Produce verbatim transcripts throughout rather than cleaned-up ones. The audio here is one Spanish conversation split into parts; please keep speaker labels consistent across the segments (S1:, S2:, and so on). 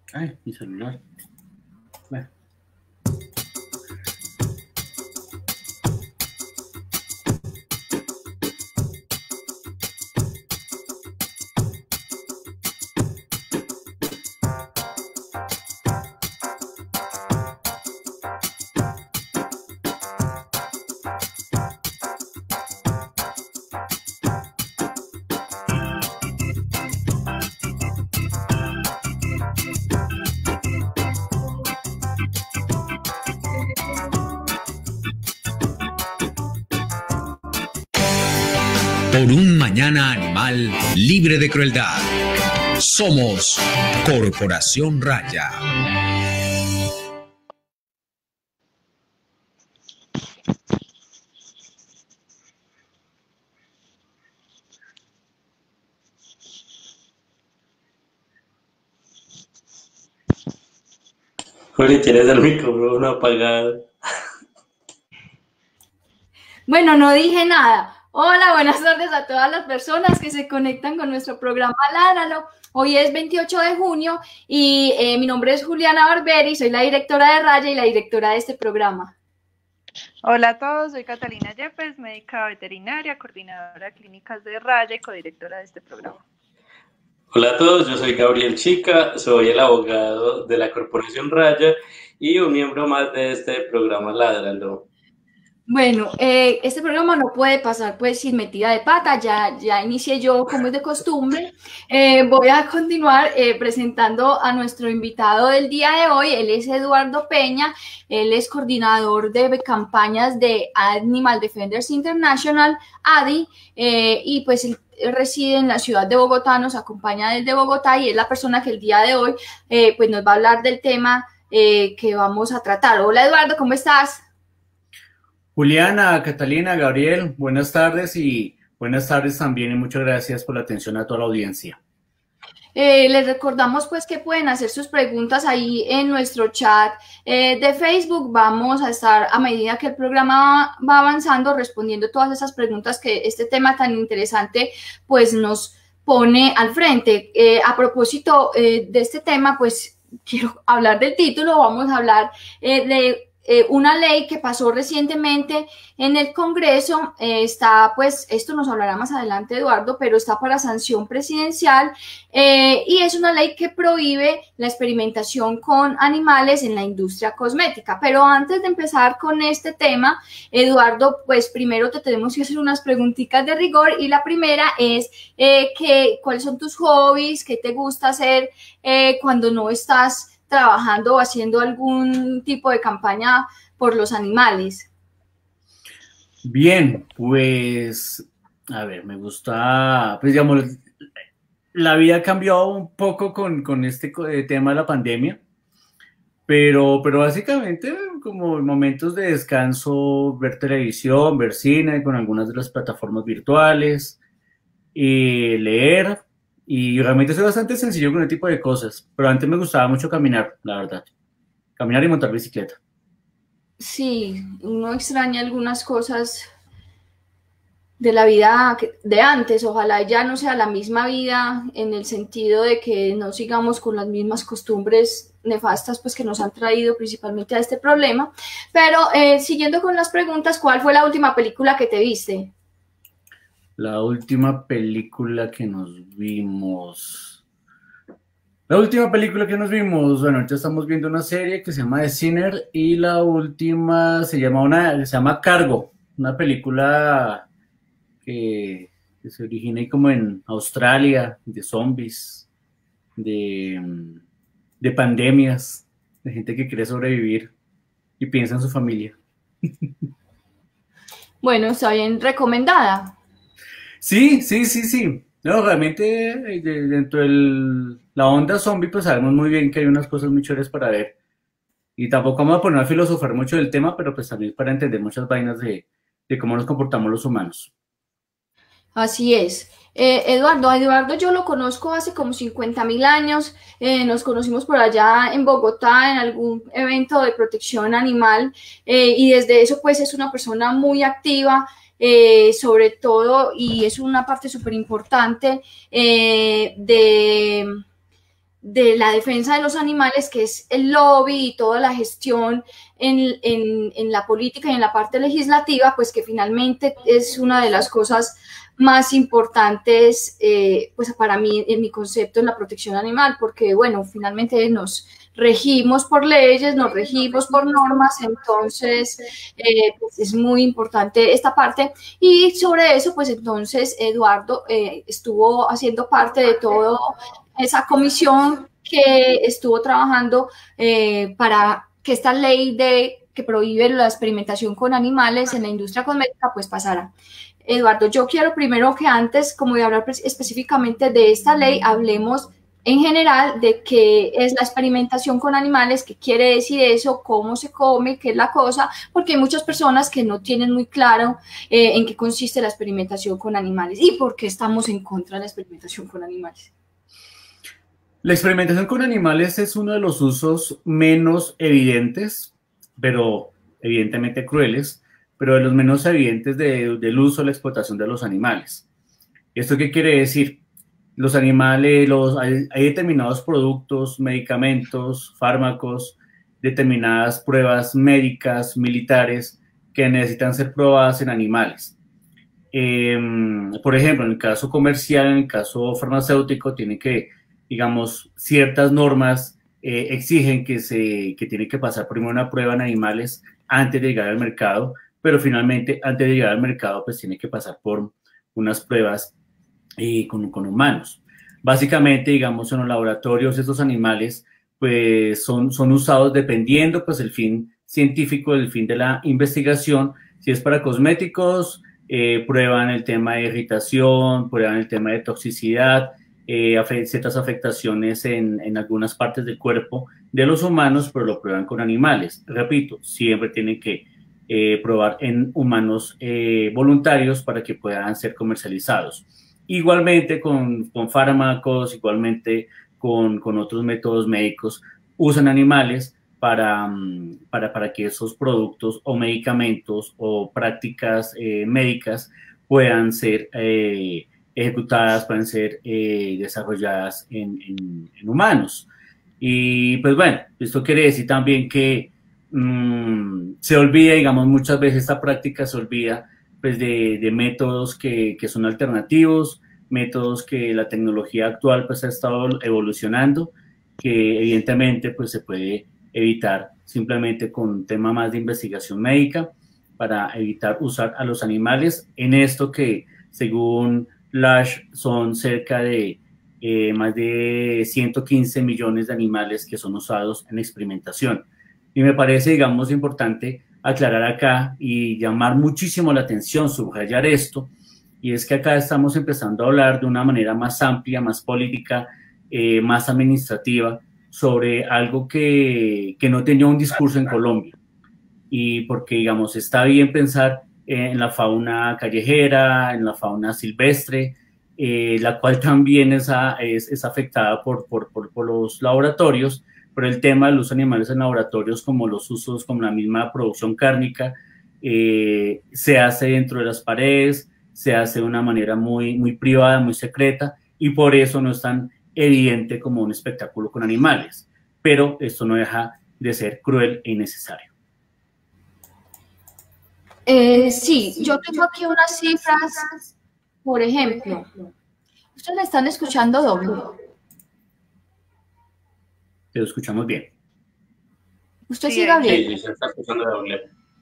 S1: Ay, mi celular. Bueno.
S2: Por un mañana animal libre de crueldad. Somos Corporación Raya.
S3: Juli, tienes el micrófono apagado.
S4: Bueno, no dije nada. Hola, buenas tardes a todas las personas que se conectan con nuestro programa Ládralo. Hoy es veintiocho de junio y eh, mi nombre es Juliana Barberi, soy la directora de Raya y la directora de este programa.
S5: Hola a todos, soy Catalina Yepes, médica veterinaria, coordinadora de clínicas de Raya y codirectora de este programa.
S3: Hola a todos, yo soy Gabriel Chica, soy el abogado de la Corporación Raya y un miembro más de este programa Ládralo.
S4: Bueno, eh, este programa no puede pasar pues sin metida de pata, ya, ya inicié yo como es de costumbre. Eh, voy a continuar eh, presentando a nuestro invitado del día de hoy. Él es Eduardo Peña, él es coordinador de campañas de Animal Defenders International, A D I, eh, y pues él reside en la ciudad de Bogotá, nos acompaña desde Bogotá y es la persona que el día de hoy eh, pues nos va a hablar del tema eh, que vamos a tratar. Hola Eduardo, ¿cómo estás?
S1: Juliana, Catalina, Gabriel, buenas tardes y buenas tardes también y muchas gracias por la atención a toda la audiencia.
S4: Eh, les recordamos pues que pueden hacer sus preguntas ahí en nuestro chat eh, de Facebook. Vamos a estar a medida que el programa va avanzando respondiendo todas esas preguntas que este tema tan interesante pues nos pone al frente. Eh, a propósito eh, de este tema pues quiero hablar del título, vamos a hablar eh, de Eh, una ley que pasó recientemente en el Congreso, eh, está, pues, esto nos hablará más adelante Eduardo, pero está para sanción presidencial eh, y es una ley que prohíbe la experimentación con animales en la industria cosmética. Pero antes de empezar con este tema, Eduardo, pues primero te tenemos que hacer unas preguntitas de rigor y la primera es eh, que, ¿cuáles son tus hobbies? ¿Qué te gusta hacer eh, cuando no estás trabajando o haciendo algún tipo de campaña por los animales?
S1: Bien, pues, a ver, me gusta, pues digamos, la vida ha cambiado un poco con, con este tema de la pandemia, pero, pero básicamente como momentos de descanso, ver televisión, ver cine con algunas de las plataformas virtuales, y leer. Y realmente soy bastante sencillo con este tipo de cosas, pero antes me gustaba mucho caminar, la verdad. Caminar y montar bicicleta.
S4: Sí, uno extraña algunas cosas de la vida de antes. Ojalá ya no sea la misma vida en el sentido de que no sigamos con las mismas costumbres nefastas pues que nos han traído principalmente a este problema. Pero eh, siguiendo con las preguntas, ¿cuál fue la última película que te viste?
S1: La última película que nos vimos... La última película que nos vimos, bueno, ahorita estamos viendo una serie que se llama The Sinner y la última se llama, una, se llama Cargo, una película que, que se origina ahí como en Australia, de zombies, de, de pandemias, de gente que quiere sobrevivir y piensa en su familia.
S4: Bueno, está bien recomendada.
S1: Sí, sí, sí, sí. No, realmente de, dentro de la onda zombie, pues sabemos muy bien que hay unas cosas muy chéveres para ver. Y tampoco vamos a poner a filosofar mucho del tema, pero pues también para entender muchas vainas de, de cómo nos comportamos los humanos.
S4: Así es. Eh, Eduardo, a Eduardo yo lo conozco hace como cincuenta mil años, eh, nos conocimos por allá en Bogotá en algún evento de protección animal eh, y desde eso pues es una persona muy activa, eh, sobre todo, y es una parte súper importante eh, de, de la defensa de los animales, que es el lobby y toda la gestión en, en, en la política y en la parte legislativa, pues que finalmente es una de las cosas más importantes, eh, pues para mí, en mi concepto, en la protección animal, porque, bueno, finalmente nos regimos por leyes, nos regimos por normas, entonces eh, pues es muy importante esta parte. Y sobre eso, pues entonces Eduardo eh, estuvo haciendo parte de toda esa comisión que estuvo trabajando eh, para que esta ley de, que prohíbe la experimentación con animales en la industria cosmética pues pasara. Eduardo, yo quiero primero que antes, como de hablar específicamente de esta ley, hablemos en general de qué es la experimentación con animales, qué quiere decir eso, cómo se come, qué es la cosa, porque hay muchas personas que no tienen muy claro eh, en qué consiste la experimentación con animales y por qué estamos en contra de la experimentación con animales.
S1: La experimentación con animales es uno de los usos menos evidentes, pero evidentemente crueles, pero de los menos evidentes de, del uso o la explotación de los animales. ¿Esto qué quiere decir? Los animales, los, hay, hay determinados productos, medicamentos, fármacos, determinadas pruebas médicas, militares, que necesitan ser probadas en animales. Eh, por ejemplo, en el caso comercial, en el caso farmacéutico, tiene que, digamos, ciertas normas eh, exigen que, se, que tiene que pasar primero una prueba en animales antes de llegar al mercado, pero finalmente, antes de llegar al mercado, pues tiene que pasar por unas pruebas eh, con, con humanos. Básicamente, digamos, en los laboratorios, estos animales, pues son, son usados dependiendo, pues, el fin científico, el fin de la investigación. Si es para cosméticos, eh, prueban el tema de irritación, prueban el tema de toxicidad, eh, afe- ciertas afectaciones en, en algunas partes del cuerpo de los humanos, pero lo prueban con animales. Repito, siempre tienen que Eh, probar en humanos eh, voluntarios para que puedan ser comercializados. Igualmente con, con fármacos, igualmente con, con otros métodos médicos, usan animales para, para, para que esos productos o medicamentos o prácticas eh, médicas puedan ser eh, ejecutadas, puedan ser eh, desarrolladas en, en, en humanos. Y pues bueno, esto quiere decir también que Mm, se olvida, digamos, muchas veces esta práctica se olvida pues, de, de métodos que, que son alternativos, métodos que la tecnología actual pues, ha estado evolucionando, que evidentemente pues, se puede evitar simplemente con un tema más de investigación médica para evitar usar a los animales en esto que, según Lash, son cerca de eh, más de ciento quince millones de animales que son usados en experimentación. Y me parece, digamos, importante aclarar acá y llamar muchísimo la atención, subrayar esto, y es que acá estamos empezando a hablar de una manera más amplia, más política, eh, más administrativa, sobre algo que, que no tenía un discurso en Colombia. Y porque, digamos, está bien pensar en la fauna callejera, en la fauna silvestre, eh, la cual también es, a, es, es afectada por, por, por, por los laboratorios, pero el tema de los animales en laboratorios, como los usos, como la misma producción cárnica, eh, se hace dentro de las paredes, se hace de una manera muy, muy privada, muy secreta, y por eso no es tan evidente como un espectáculo con animales. Pero esto no deja de ser cruel e innecesario.
S4: Eh, sí, yo tengo aquí unas cifras, por ejemplo, ustedes me están escuchando doble.
S1: Te lo escuchamos bien.
S4: ¿Usted sí, Gabriel?
S3: Sí, se está escuchando doble.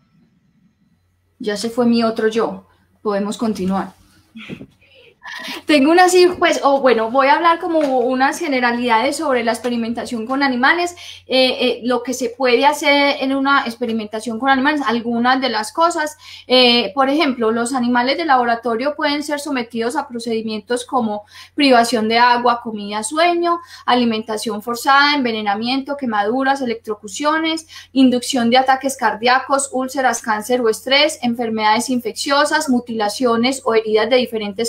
S4: Ya se fue mi otro yo. Podemos continuar. Tengo unas, pues, o oh, bueno, voy a hablar como unas generalidades sobre la experimentación con animales, eh, eh, lo que se puede hacer en una experimentación con animales, algunas de las cosas. Eh, por ejemplo, los animales de laboratorio pueden ser sometidos a procedimientos como privación de agua, comida, sueño, alimentación forzada, envenenamiento, quemaduras, electrocuciones, inducción de ataques cardíacos, úlceras, cáncer o estrés, enfermedades infecciosas, mutilaciones o heridas de diferentes partes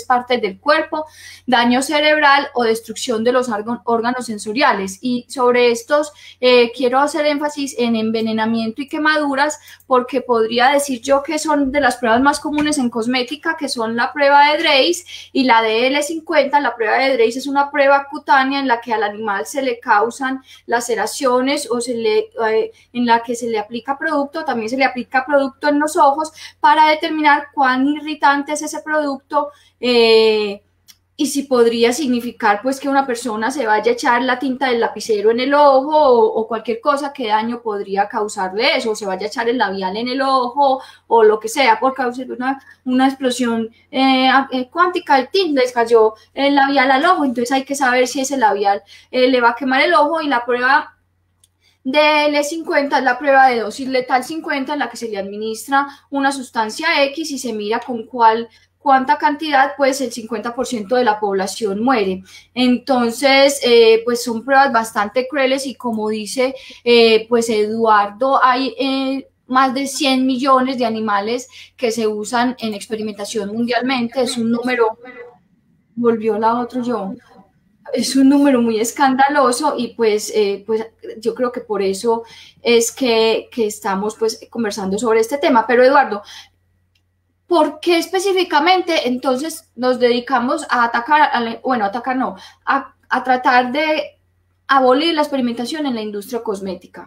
S4: del cuerpo, daño cerebral o destrucción de los órganos sensoriales. Y sobre estos eh, quiero hacer énfasis en envenenamiento y quemaduras, porque podría decir yo que son de las pruebas más comunes en cosmética, que son la prueba de Dreis y la D L cincuenta. La prueba de Dreis es una prueba cutánea en la que al animal se le causan laceraciones o se le, eh, en la que se le aplica producto, también se le aplica producto en los ojos para determinar cuán irritante es ese producto eh, y si podría significar pues que una persona se vaya a echar la tinta del lapicero en el ojo o, o cualquier cosa, qué daño podría causarle eso, o se vaya a echar el labial en el ojo o lo que sea por causa de una, una explosión eh, cuántica del tint, les cayó el labial al ojo, entonces hay que saber si ese labial eh, le va a quemar el ojo. Y la prueba D L cincuenta es la prueba de dosis letal cincuenta, en la que se le administra una sustancia X y se mira con cuál cuánta cantidad, pues el cincuenta por ciento de la población muere. Entonces, eh, pues son pruebas bastante crueles y como dice eh, pues Eduardo, hay eh, más de cien millones de animales que se usan en experimentación mundialmente. Es un número, volvió la otra yo, es un número muy escandaloso y pues, eh, pues yo creo que por eso es que, que estamos pues conversando sobre este tema. Pero Eduardo, ¿por qué específicamente entonces nos dedicamos a atacar, a, bueno, atacar no, a, a tratar de abolir la experimentación en la industria cosmética?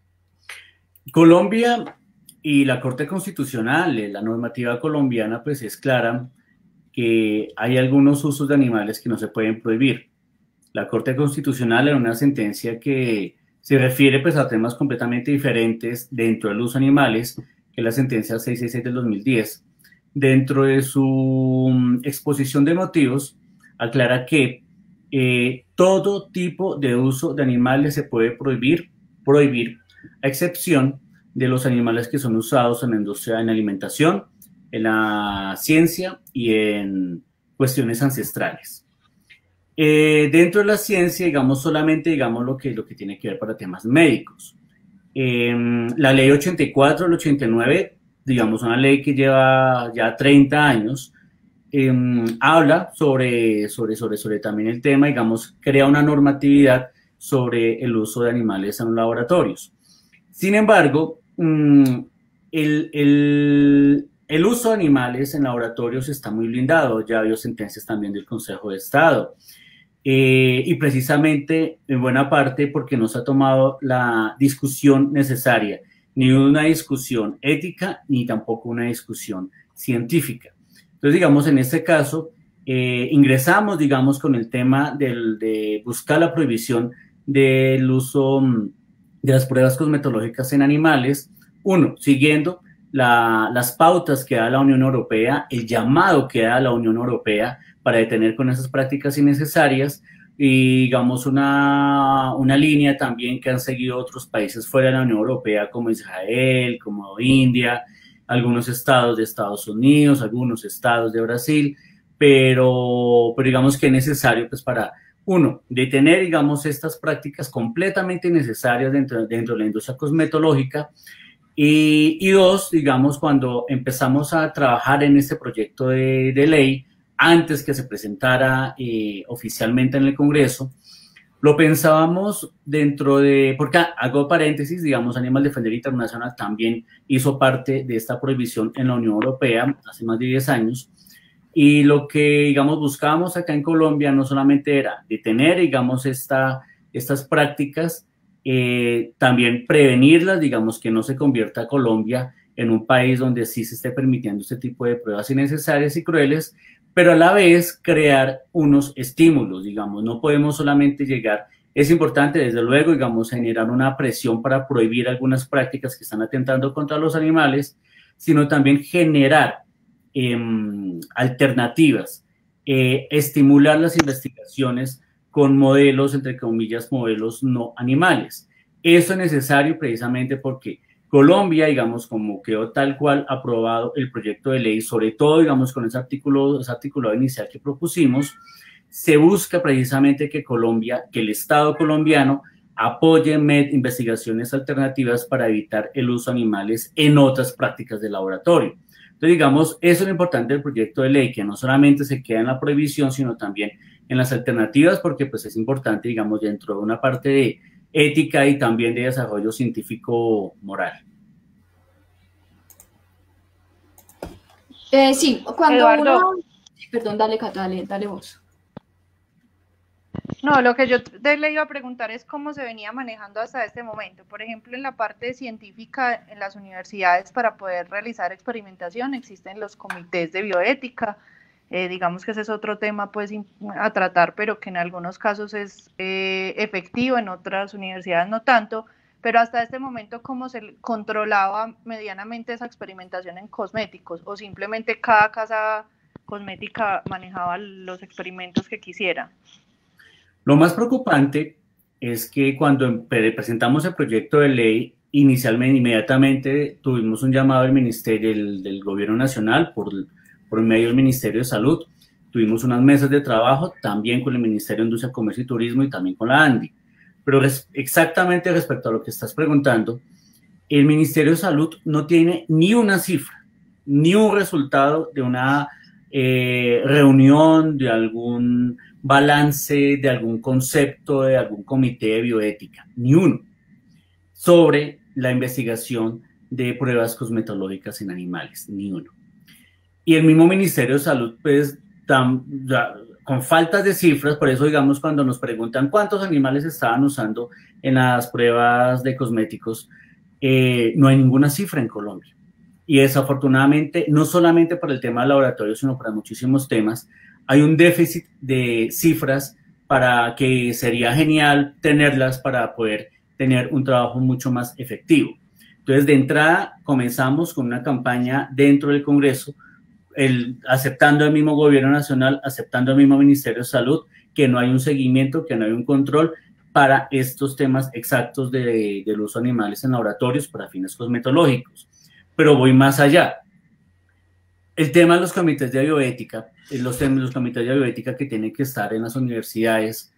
S1: Colombia y la Corte Constitucional, la normativa colombiana, pues es clara que hay algunos usos de animales que no se pueden prohibir. La Corte Constitucional, en una sentencia que se refiere pues a temas completamente diferentes dentro del uso de animales, que es la sentencia seiscientos sesenta y seis del dos mil diez, dentro de su exposición de motivos, aclara que eh, todo tipo de uso de animales se puede prohibir, prohibir, a excepción de los animales que son usados en la industria, en alimentación, en la ciencia y en cuestiones ancestrales. Eh, dentro de la ciencia, digamos, solamente digamos lo que, lo que tiene que ver para temas médicos. Eh, la ley ochenta y cuatro del ochenta y nueve, digamos, una ley que lleva ya treinta años, eh, habla sobre, sobre, sobre, sobre también el tema, digamos, crea una normatividad sobre el uso de animales en los laboratorios. Sin embargo, mmm, el, el, el uso de animales en laboratorios está muy blindado, ya habido sentencias también del Consejo de Estado. Eh, y precisamente en buena parte porque no se ha tomado la discusión necesaria, ni una discusión ética, ni tampoco una discusión científica. Entonces, digamos, en este caso, eh, ingresamos, digamos, con el tema del, de buscar la prohibición del uso de las pruebas cosmetológicas en animales, uno, siguiendo la, las pautas que da la Unión Europea, el llamado que da la Unión Europea para detener con esas prácticas innecesarias, y digamos una, una línea también que han seguido otros países fuera de la Unión Europea, como Israel, como India, algunos estados de Estados Unidos, algunos estados de Brasil, pero, pero digamos que es necesario pues para, uno, detener digamos estas prácticas completamente innecesarias dentro, dentro de la industria cosmetológica, y, y dos, digamos, cuando empezamos a trabajar en este proyecto de, de ley, antes que se presentara eh, oficialmente en el Congreso, lo pensábamos dentro de, porque hago paréntesis, digamos, Animal Defender International también hizo parte de esta prohibición en la Unión Europea hace más de diez años, y lo que, digamos, buscábamos acá en Colombia no solamente era detener, digamos, esta, estas prácticas, eh, también prevenirlas, digamos, que no se convierta Colombia en un país donde sí se esté permitiendo este tipo de pruebas innecesarias y crueles, pero a la vez crear unos estímulos, digamos, no podemos solamente llegar, es importante desde luego, digamos, generar una presión para prohibir algunas prácticas que están atentando contra los animales, sino también generar eh, alternativas, eh, estimular las investigaciones con modelos, entre comillas, modelos no animales. Eso es necesario precisamente porque Colombia, digamos, como quedó tal cual aprobado el proyecto de ley, sobre todo, digamos, con ese artículo, ese artículo inicial que propusimos, se busca precisamente que Colombia, que el Estado colombiano apoye investigaciones alternativas para evitar el uso de animales en otras prácticas de laboratorio. Entonces, digamos, eso es lo importante del proyecto de ley, que no solamente se queda en la prohibición, sino también en las alternativas, porque pues es importante, digamos, dentro de una parte de ética y también de desarrollo científico moral.
S4: Eh, sí, cuando
S5: Eduardo.
S4: uno... Perdón, dale, Cata, dale, dale vos.
S5: No, lo que yo te le iba a preguntar es cómo se venía manejando hasta este momento. Por ejemplo, en la parte científica, en las universidades, para poder realizar experimentación, existen los comités de bioética. Eh, digamos que ese es otro tema pues a tratar, pero que en algunos casos es eh, efectivo, en otras universidades no tanto. Pero hasta este momento, ¿cómo se controlaba medianamente esa experimentación en cosméticos? ¿O simplemente cada casa cosmética manejaba los experimentos que quisiera?
S1: Lo más preocupante es que cuando presentamos el proyecto de ley, inicialmente, inmediatamente tuvimos un llamado del Ministerio del, del Gobierno Nacional por, por medio del Ministerio de Salud. Tuvimos unas mesas de trabajo también con el Ministerio de Industria, Comercio y Turismo y también con la ANDI. Pero res, exactamente respecto a lo que estás preguntando, el Ministerio de Salud no tiene ni una cifra, ni un resultado de una eh, reunión, de algún balance, de algún concepto, de algún comité de bioética, ni uno, sobre la investigación de pruebas cosmetológicas en animales, ni uno. Y el mismo Ministerio de Salud, pues, tan, ya, con faltas de cifras, por eso, digamos, cuando nos preguntan cuántos animales estaban usando en las pruebas de cosméticos, eh, no hay ninguna cifra en Colombia. Y desafortunadamente, no solamente para el tema del laboratorio, sino para muchísimos temas, hay un déficit de cifras para que sería genial tenerlas para poder tener un trabajo mucho más efectivo. Entonces, de entrada, comenzamos con una campaña dentro del Congreso, el, aceptando el mismo Gobierno Nacional, aceptando el mismo Ministerio de Salud, que no hay un seguimiento, que no hay un control para estos temas exactos de, del uso de animales en laboratorios para fines cosmetológicos. Pero voy más allá. El tema de los comités de bioética, los, temas, los comités de bioética que tienen que estar en las universidades,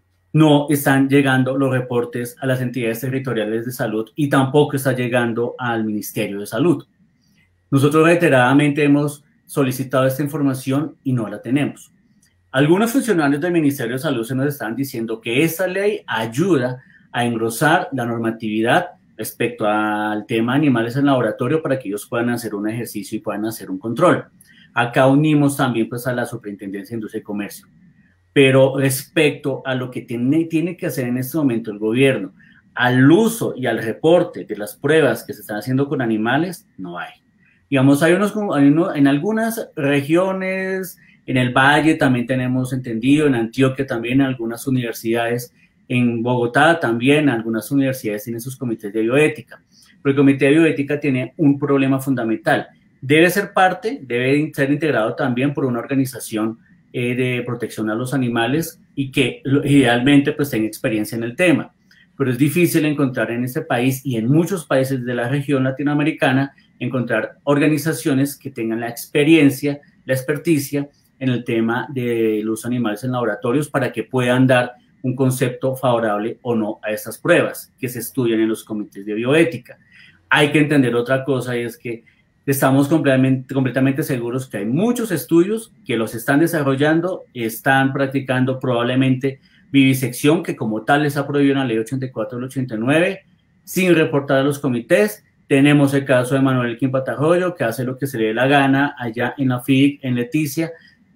S1: no están llegando los reportes a las entidades territoriales de salud y tampoco está llegando al Ministerio de Salud. Nosotros reiteradamente hemos solicitado esta información y no la tenemos. Algunos funcionarios del Ministerio de Salud se nos están diciendo que esta ley ayuda a engrosar la normatividad respecto al tema de animales en laboratorio para que ellos puedan hacer un ejercicio y puedan hacer un control. Acá unimos también pues a la Superintendencia de Industria y Comercio. Pero respecto a lo que tiene, tiene que hacer en este momento el gobierno, al uso y al reporte de las pruebas que se están haciendo con animales, no hay. Digamos, hay unos, hay uno, en algunas regiones, en el Valle también tenemos entendido, en Antioquia también, en algunas universidades, en Bogotá también, algunas universidades tienen sus comités de bioética. Pero el comité de bioética tiene un problema fundamental. Debe ser parte, debe ser integrado también por una organización eh, de protección a los animales y que idealmente pues tenga experiencia en el tema. Pero es difícil encontrar en este país y en muchos países de la región latinoamericana encontrar organizaciones que tengan la experiencia, la experticia en el tema del uso de animales en laboratorios para que puedan dar un concepto favorable o no a estas pruebas que se estudian en los comités de bioética. Hay que entender otra cosa y es que estamos completamente, completamente seguros que hay muchos estudios que los están desarrollando, están practicando probablemente vivisección, que como tal está prohibido en la ley ochenta y cuatro del ochenta y nueve, sin reportar a los comités. Tenemos el caso de Manuel Elkin Patarroyo, que hace lo que se le dé la gana allá en la F I D, en Leticia,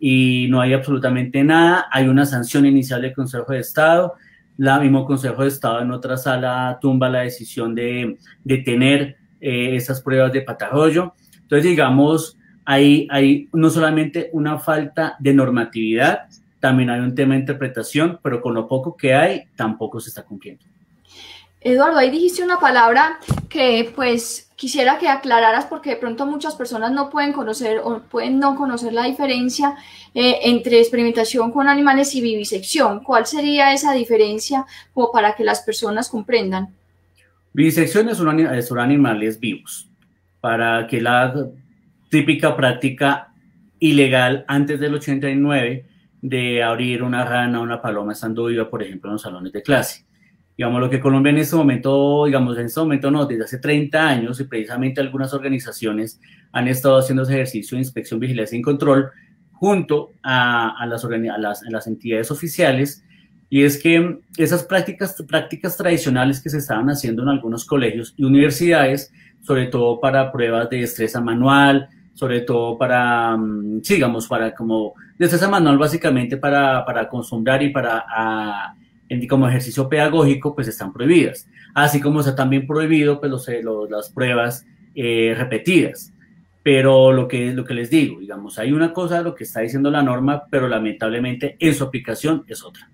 S1: y no hay absolutamente nada. Hay una sanción inicial del Consejo de Estado. El mismo Consejo de Estado en otra sala tumba la decisión de, de tener eh, esas pruebas de Patarroyo. Entonces, digamos, hay, hay no solamente una falta de normatividad, también hay un tema de interpretación, pero con lo poco que hay, tampoco se está cumpliendo.
S4: Eduardo, ahí dijiste una palabra que pues quisiera que aclararas porque de pronto muchas personas no pueden conocer o pueden no conocer la diferencia eh, entre experimentación con animales y vivisección. ¿Cuál sería esa diferencia como para que las personas comprendan?
S1: Vivisección es un, son animales vivos, para que la típica práctica ilegal antes del ochenta y nueve de abrir una rana o una paloma estando viva, por ejemplo, en los salones de clase. Digamos, lo que Colombia en este momento, digamos, en este momento no, desde hace treinta años, y precisamente algunas organizaciones han estado haciendo ese ejercicio de inspección, vigilancia y control junto a, a, las, a, las, a las entidades oficiales, y es que esas prácticas, prácticas tradicionales que se estaban haciendo en algunos colegios y universidades, sobre todo para pruebas de destreza manual, sobre todo para, sí, digamos, para como destreza manual básicamente para, para acostumbrar y para... A, como ejercicio pedagógico, pues están prohibidas. Así como está también prohibido pues, los, los, las pruebas eh, repetidas. Pero lo que, lo que les digo, digamos, hay una cosa de lo que está diciendo la norma, pero lamentablemente en su aplicación es otra.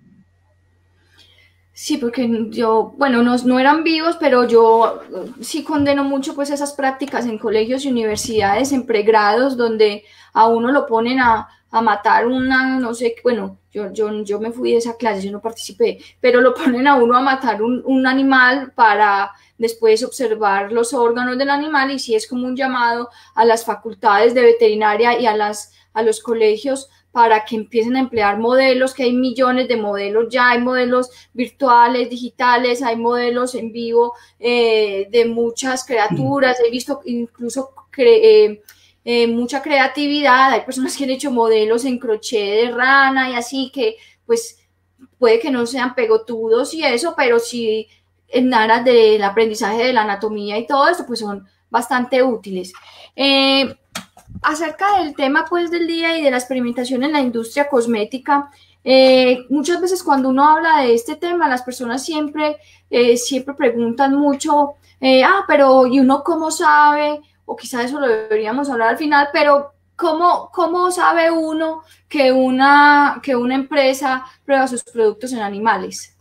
S4: Sí, porque yo, bueno, no, no eran vivos, pero yo sí condeno mucho pues esas prácticas en colegios y universidades, en pregrados, donde a uno lo ponen a, a matar una, no sé, bueno, yo, yo, yo me fui de esa clase, yo no participé, pero lo ponen a uno a matar un, un animal para después observar los órganos del animal, y sí es como un llamado a las facultades de veterinaria y a, las, a los colegios para que empiecen a emplear modelos, que hay millones de modelos ya, hay modelos virtuales, digitales, hay modelos en vivo eh, de muchas criaturas, he visto incluso cre eh, eh, mucha creatividad, hay personas que han hecho modelos en crochet de rana y así, que pues puede que no sean pegotudos y eso, pero sí en aras del aprendizaje de la anatomía y todo esto, pues son bastante útiles. Eh, Acerca del tema pues del día y de la experimentación en la industria cosmética, eh, muchas veces cuando uno habla de este tema, las personas siempre, eh, siempre preguntan mucho, eh, ah, pero ¿y uno cómo sabe? O quizás eso lo deberíamos hablar al final, pero ¿cómo, cómo sabe uno que una, que una empresa prueba sus productos en animales?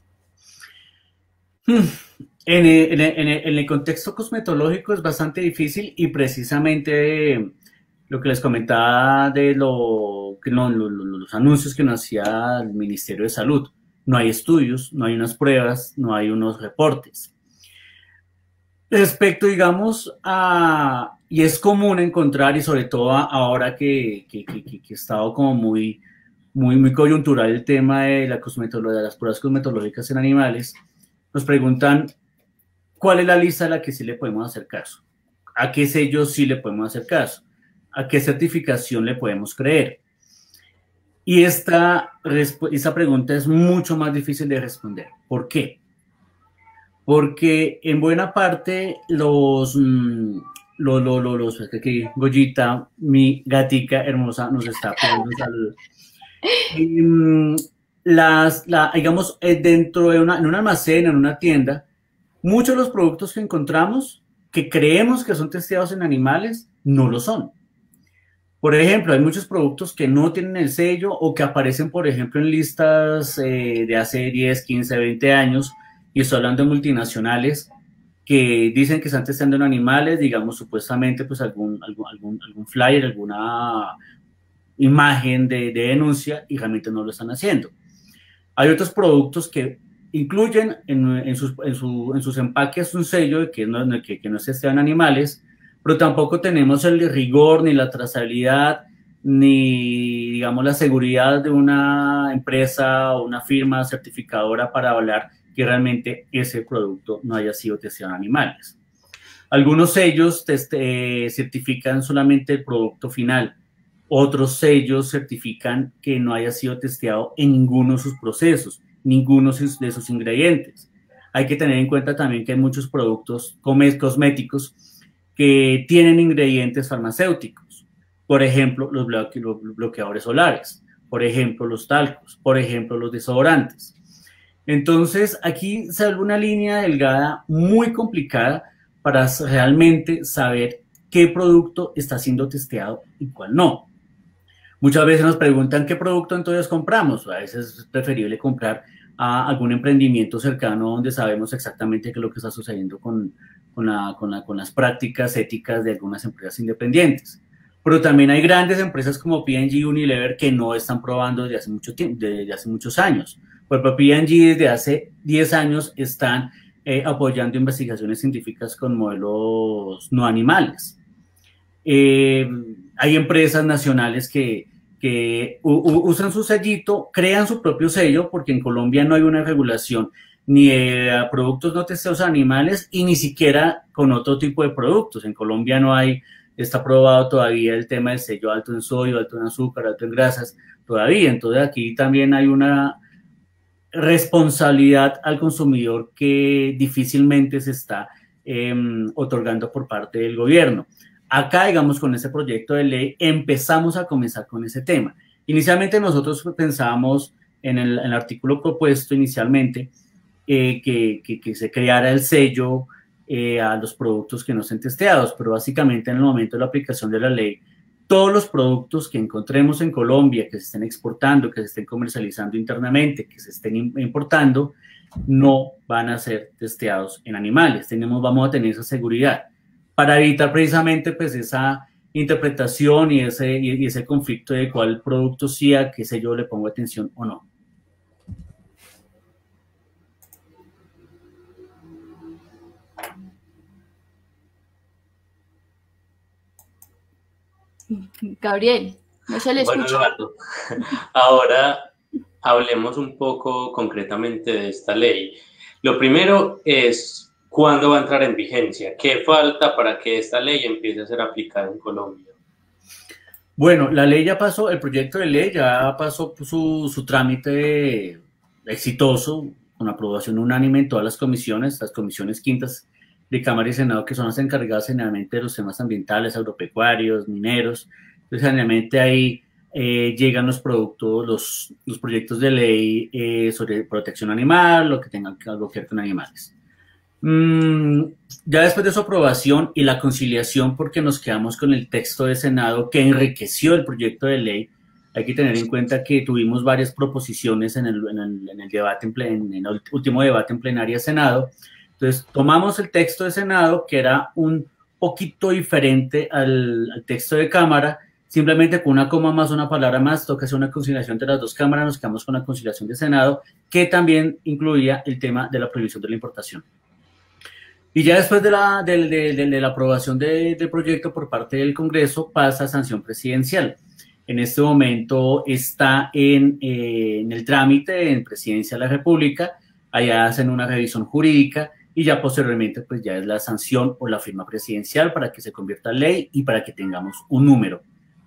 S1: Hmm. En el, en, el, en el contexto cosmetológico es bastante difícil, y precisamente lo que les comentaba de lo, que no, lo, lo, los anuncios que nos hacía el Ministerio de Salud. No hay estudios, no hay unas pruebas, no hay unos reportes. Respecto, digamos, a, y es común encontrar, y sobre todo ahora que, que, que, que he estado como muy, muy, muy coyuntural el tema de, la cosmetología, de las pruebas cosmetológicas en animales, nos preguntan cuál es la lista a la que sí le podemos hacer caso, a qué sellos sí le podemos hacer caso, a qué certificación le podemos creer. Y esta, esta pregunta es mucho más difícil de responder. ¿Por qué? Porque en buena parte los, los, los, los, los aquí, Goyita, mi gatica hermosa, nos está pidiendo salud. Y, las, la, digamos, dentro de una, en un almacén, en una tienda, muchos de los productos que encontramos, que creemos que son testeados en animales, no lo son. Por ejemplo, hay muchos productos que no tienen el sello, o que aparecen, por ejemplo, en listas eh, de hace diez, quince, veinte años, y estoy hablando de multinacionales que dicen que están testeando en animales, digamos, supuestamente, pues algún, algún, algún, algún flyer, alguna imagen de, de denuncia, y realmente no lo están haciendo. Hay otros productos que incluyen en, en, sus, en, su, en sus empaques un sello de que no, que, que no se testean en animales, pero tampoco tenemos el rigor, ni la trazabilidad, ni, digamos, la seguridad de una empresa o una firma certificadora para hablar que realmente ese producto no haya sido testeado en animales. Algunos sellos teste, eh, certifican solamente el producto final. Otros sellos certifican que no haya sido testeado en ninguno de sus procesos, ninguno de sus ingredientes. Hay que tener en cuenta también que hay muchos productos cosméticos que tienen ingredientes farmacéuticos. Por ejemplo, los bloque, los bloqueadores solares, por ejemplo, los talcos, por ejemplo, los desodorantes. Entonces, aquí se abre una línea delgada muy complicada para realmente saber qué producto está siendo testeado y cuál no. Muchas veces nos preguntan qué producto entonces compramos. A veces es preferible comprar a algún emprendimiento cercano donde sabemos exactamente qué es lo que está sucediendo con, con, la, con, la, con las prácticas éticas de algunas empresas independientes. Pero también hay grandes empresas como P and G y Unilever que no están probando desde hace, mucho tiempo, desde hace muchos años. Por ejemplo, P and G desde hace diez años están eh, apoyando investigaciones científicas con modelos no animales. Eh, hay empresas nacionales que, que u, u, usan su sellito, crean su propio sello, porque en Colombia no hay una regulación ni a productos no testeados a animales y ni siquiera con otro tipo de productos. En Colombia no hay, está aprobado todavía el tema del sello alto en sodio, alto en azúcar, alto en grasas, todavía. Entonces aquí también hay una responsabilidad al consumidor que difícilmente se está eh, otorgando por parte del gobierno. Acá, digamos, con ese proyecto de ley empezamos a comenzar con ese tema. Inicialmente nosotros pensábamos en el, en el artículo propuesto inicialmente eh, que, que, que se creara el sello eh, a los productos que no estén testeados, pero básicamente en el momento de la aplicación de la ley, todos los productos que encontremos en Colombia, que se estén exportando, que se estén comercializando internamente, que se estén importando, no van a ser testeados en animales. Tenemos, vamos a tener esa seguridad para evitar precisamente pues esa interpretación y ese, y ese conflicto de cuál producto sí, a qué sé yo, le pongo atención o no.
S4: Gabriel, no se le escucha.
S3: Bueno, Eduardo, ahora hablemos un poco concretamente de esta ley. Lo primero es, ¿cuándo va a entrar en vigencia? ¿Qué falta para que esta ley empiece a ser aplicada en Colombia?
S1: Bueno, la ley ya pasó, el proyecto de ley ya pasó su, su trámite exitoso, con aprobación unánime en todas las comisiones, las comisiones quintas de Cámara y Senado, que son las encargadas generalmente de los temas ambientales, agropecuarios, mineros. Entonces, generalmente ahí eh, llegan los productos, los, los proyectos de ley eh, sobre protección animal, lo que tenga algo que ver con animales. Mm, ya después de su aprobación y la conciliación, porque nos quedamos con el texto de Senado que enriqueció el proyecto de ley, hay que tener en cuenta que tuvimos varias proposiciones en el, en el, en el, debate en, plen, en el último debate en plenaria Senado. Entonces, tomamos el texto de Senado, que era un poquito diferente al, al texto de Cámara, simplemente con una coma más, una palabra más, toca hacer una conciliación de las dos cámaras, nos quedamos con la conciliación de Senado, que también incluía el tema de la prohibición de la importación. Y ya después de la, de, de, de, de la aprobación de, del proyecto por parte del Congreso, pasa a sanción presidencial. En este momento está en, eh, en el trámite en Presidencia de la República, allá hacen una revisión jurídica, y ya posteriormente pues ya es la sanción o la firma presidencial para que se convierta en ley y para que tengamos un número.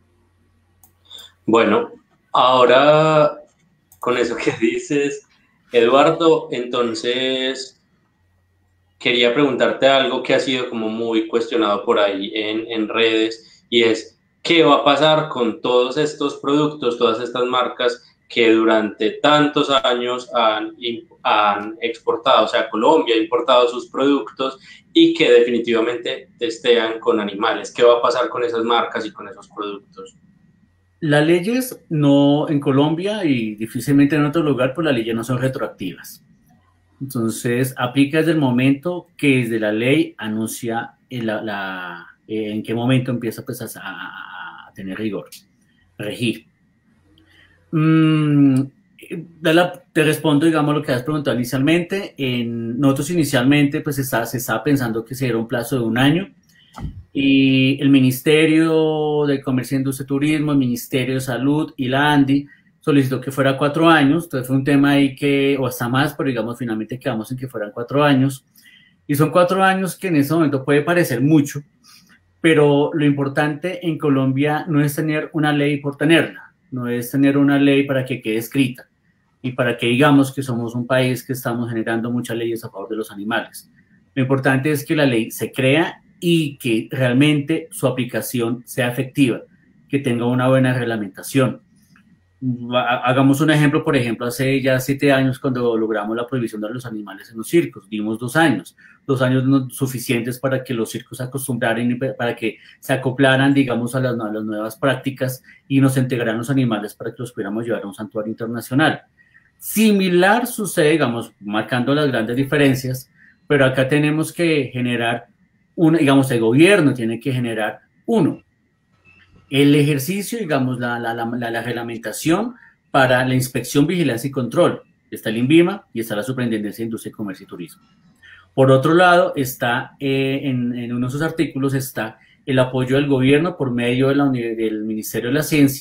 S3: Bueno, ahora con eso que dices, Eduardo, entonces quería preguntarte algo que ha sido como muy cuestionado por ahí en, en redes, y es, ¿qué va a pasar con todos estos productos, todas estas marcas que durante tantos años han, han exportado, o sea, Colombia ha importado sus productos y que definitivamente testean con animales? ¿Qué va a pasar con esas marcas y con esos productos?
S1: Las leyes no en Colombia y difícilmente en otro lugar, pues las leyes no son retroactivas. Entonces, aplica desde el momento que desde la ley anuncia en, la, la, eh, en qué momento empieza pues, a, a tener rigor, a regir. Mm, te respondo, digamos, lo que has preguntado inicialmente. En, nosotros inicialmente pues está, se estaba pensando que sería un plazo de un año, y el Ministerio de Comercio, Industria y Turismo, el Ministerio de Salud y la ANDI solicitó que fuera cuatro años. Entonces fue un tema ahí que, o hasta más, pero digamos finalmente quedamos en que fueran cuatro años, y son cuatro años que en ese momento puede parecer mucho, pero lo importante en Colombia no es tener una ley por tenerla, no es tener una ley para que quede escrita y para que digamos que somos un país que estamos generando muchas leyes a favor de los animales. Lo importante es que la ley se crea y que realmente su aplicación sea efectiva, que tenga una buena reglamentación. Hagamos un ejemplo, por ejemplo, hace ya siete años cuando logramos la prohibición de los animales en los circos, dimos dos años, dos años no suficientes para que los circos se acostumbraran y para que se acoplaran, digamos, a las, a las nuevas prácticas y nos integraran los animales para que los pudiéramos llevar a un santuario internacional. Similar sucede, digamos, marcando las grandes diferencias, pero acá tenemos que generar, una, digamos, el gobierno tiene que generar, uno, el ejercicio, digamos, la, la, la, la reglamentación para la inspección, vigilancia y control. Está el INVIMA y está la Superintendencia de Industria, Comercio y Turismo. Por otro lado, está eh, en, en uno de sus artículos está el apoyo del gobierno por medio de la, del Ministerio de la Ciencia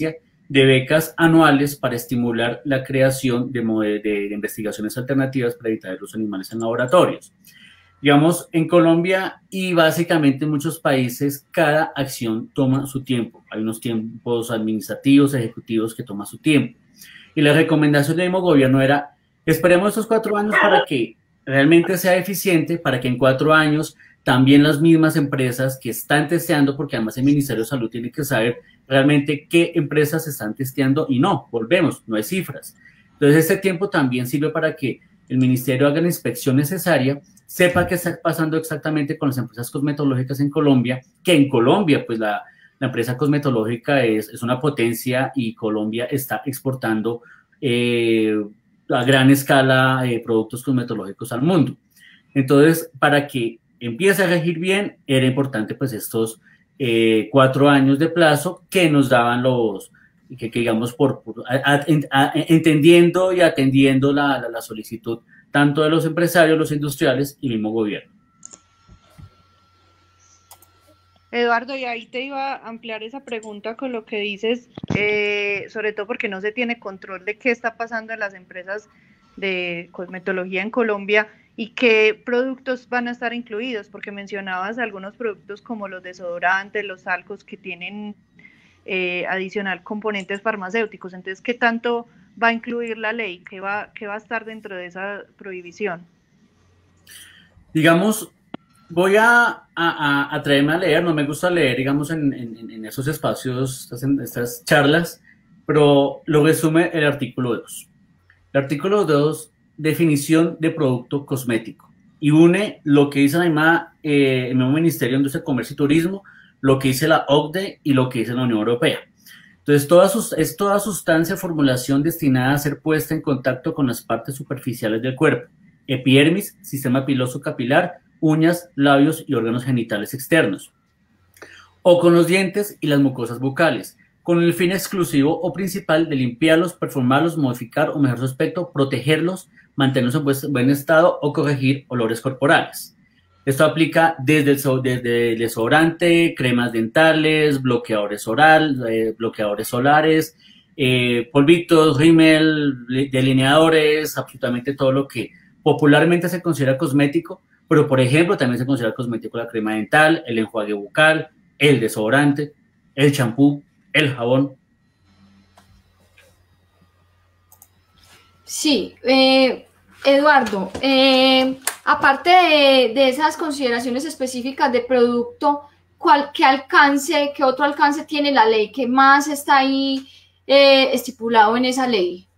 S1: de becas anuales para estimular la creación de, de, de investigaciones alternativas para evitar los animales en laboratorios. Digamos, en Colombia y básicamente en muchos países, cada acción toma su tiempo. Hay unos tiempos administrativos, ejecutivos que toman su tiempo. Y la recomendación del mismo gobierno era, esperemos estos cuatro años para que realmente sea eficiente, para que en cuatro años también las mismas empresas que están testeando, porque además el Ministerio de Salud tiene que saber realmente qué empresas están testeando y no, volvemos, no hay cifras. Entonces, este tiempo también sirve para que el Ministerio haga la inspección necesaria, sepa qué está pasando exactamente con las empresas cosmetológicas en Colombia, que en Colombia, pues la, la empresa cosmetológica es, es una potencia y Colombia está exportando eh, a gran escala eh, productos cosmetológicos al mundo. Entonces, para que empiece a regir bien, era importante pues estos eh, cuatro años de plazo que nos daban los, que, que digamos, por, por a, a, a, entendiendo y atendiendo la, la, la solicitud tanto de los empresarios, los industriales y el mismo gobierno.
S5: Eduardo, y ahí te iba a ampliar esa pregunta con lo que dices, eh, sobre todo porque no se tiene control de qué está pasando en las empresas de cosmetología en Colombia y qué productos van a estar incluidos, porque mencionabas algunos productos como los desodorantes, los talcos que tienen eh, adicional componentes farmacéuticos. Entonces, ¿qué tanto va a incluir la ley? ¿Qué va, qué va a estar dentro de esa prohibición?
S1: Digamos, voy a, a, a atreverme a leer, no me gusta leer, digamos, en, en, en esos espacios, en estas charlas, pero lo resume el artículo dos. El artículo dos, definición de producto cosmético, y une lo que dice la misma, eh, el mismo Ministerio de Industria, Comercio y Turismo, lo que dice la O C D E y lo que dice la Unión Europea. Entonces, toda sus, es toda sustancia o formulación destinada a ser puesta en contacto con las partes superficiales del cuerpo, epidermis, sistema piloso capilar, uñas, labios y órganos genitales externos, o con los dientes y las mucosas bucales, con el fin exclusivo o principal de limpiarlos, performarlos, modificar o mejorar su aspecto, protegerlos, mantenerlos en buen estado o corregir olores corporales. Esto aplica desde el, desde el desodorante, cremas dentales, bloqueadores oral, eh, bloqueadores solares, eh, polvitos, rímel, delineadores, absolutamente todo lo que popularmente se considera cosmético, pero por ejemplo también se considera cosmético la crema dental, el enjuague bucal, el desodorante, el champú, el jabón.
S4: Sí, eh, Eduardo, eh, aparte de, de esas consideraciones específicas de producto, ¿cuál, qué alcance, qué otro alcance tiene la ley? ¿Qué más está ahí eh, estipulado en esa ley?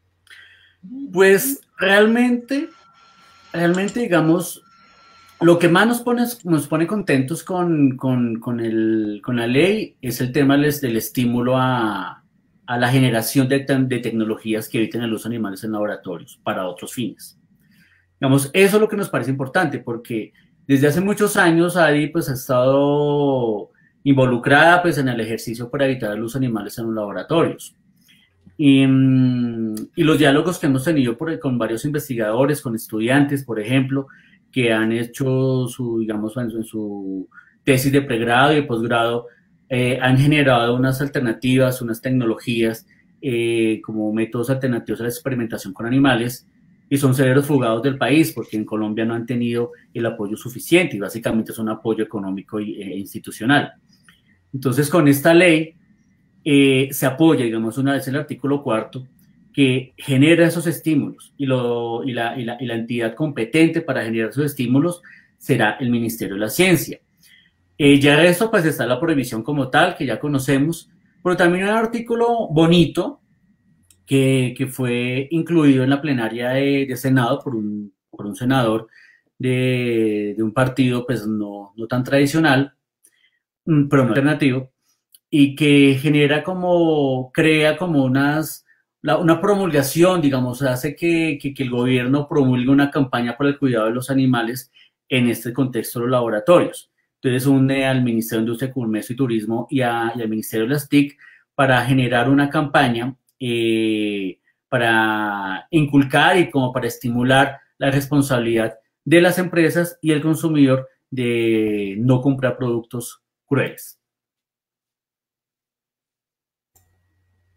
S1: Pues realmente, realmente digamos, lo que más nos pone, nos pone contentos con, con, con, el, con la ley es el tema del, del estímulo a, a la generación de, de tecnologías que eviten el uso de animales en laboratorios para otros fines. Digamos, eso es lo que nos parece importante, porque desde hace muchos años A D I pues, ha estado involucrada pues, en el ejercicio para evitar el uso de animales en los laboratorios. Y, y los diálogos que hemos tenido por, con varios investigadores, con estudiantes, por ejemplo, que han hecho su, digamos, en su, en su tesis de pregrado y de posgrado, eh, han generado unas alternativas, unas tecnologías eh, como métodos alternativos a la experimentación con animales, y son cerebros fugados del país porque en Colombia no han tenido el apoyo suficiente y básicamente es un apoyo económico e institucional. Entonces, con esta ley eh, se apoya, digamos, una vez el artículo cuarto, que genera esos estímulos y, lo, y, la, y, la, y la entidad competente para generar esos estímulos será el Ministerio de la Ciencia. Eh, ya de esto pues está la prohibición como tal, que ya conocemos, pero también hay un artículo bonito que, que fue incluido en la plenaria de, de Senado por un, por un senador de, de un partido pues no, no tan tradicional, pero no alternativo, y que genera como, crea como unas... La, una promulgación, digamos, hace que, que, que el gobierno promulgue una campaña por el cuidado de los animales en este contexto de los laboratorios. Entonces une al Ministerio de Industria, Comercio y Turismo y, a, y al Ministerio de las T I C para generar una campaña eh, para inculcar y como para estimular la responsabilidad de las empresas y el consumidor de no comprar productos crueles.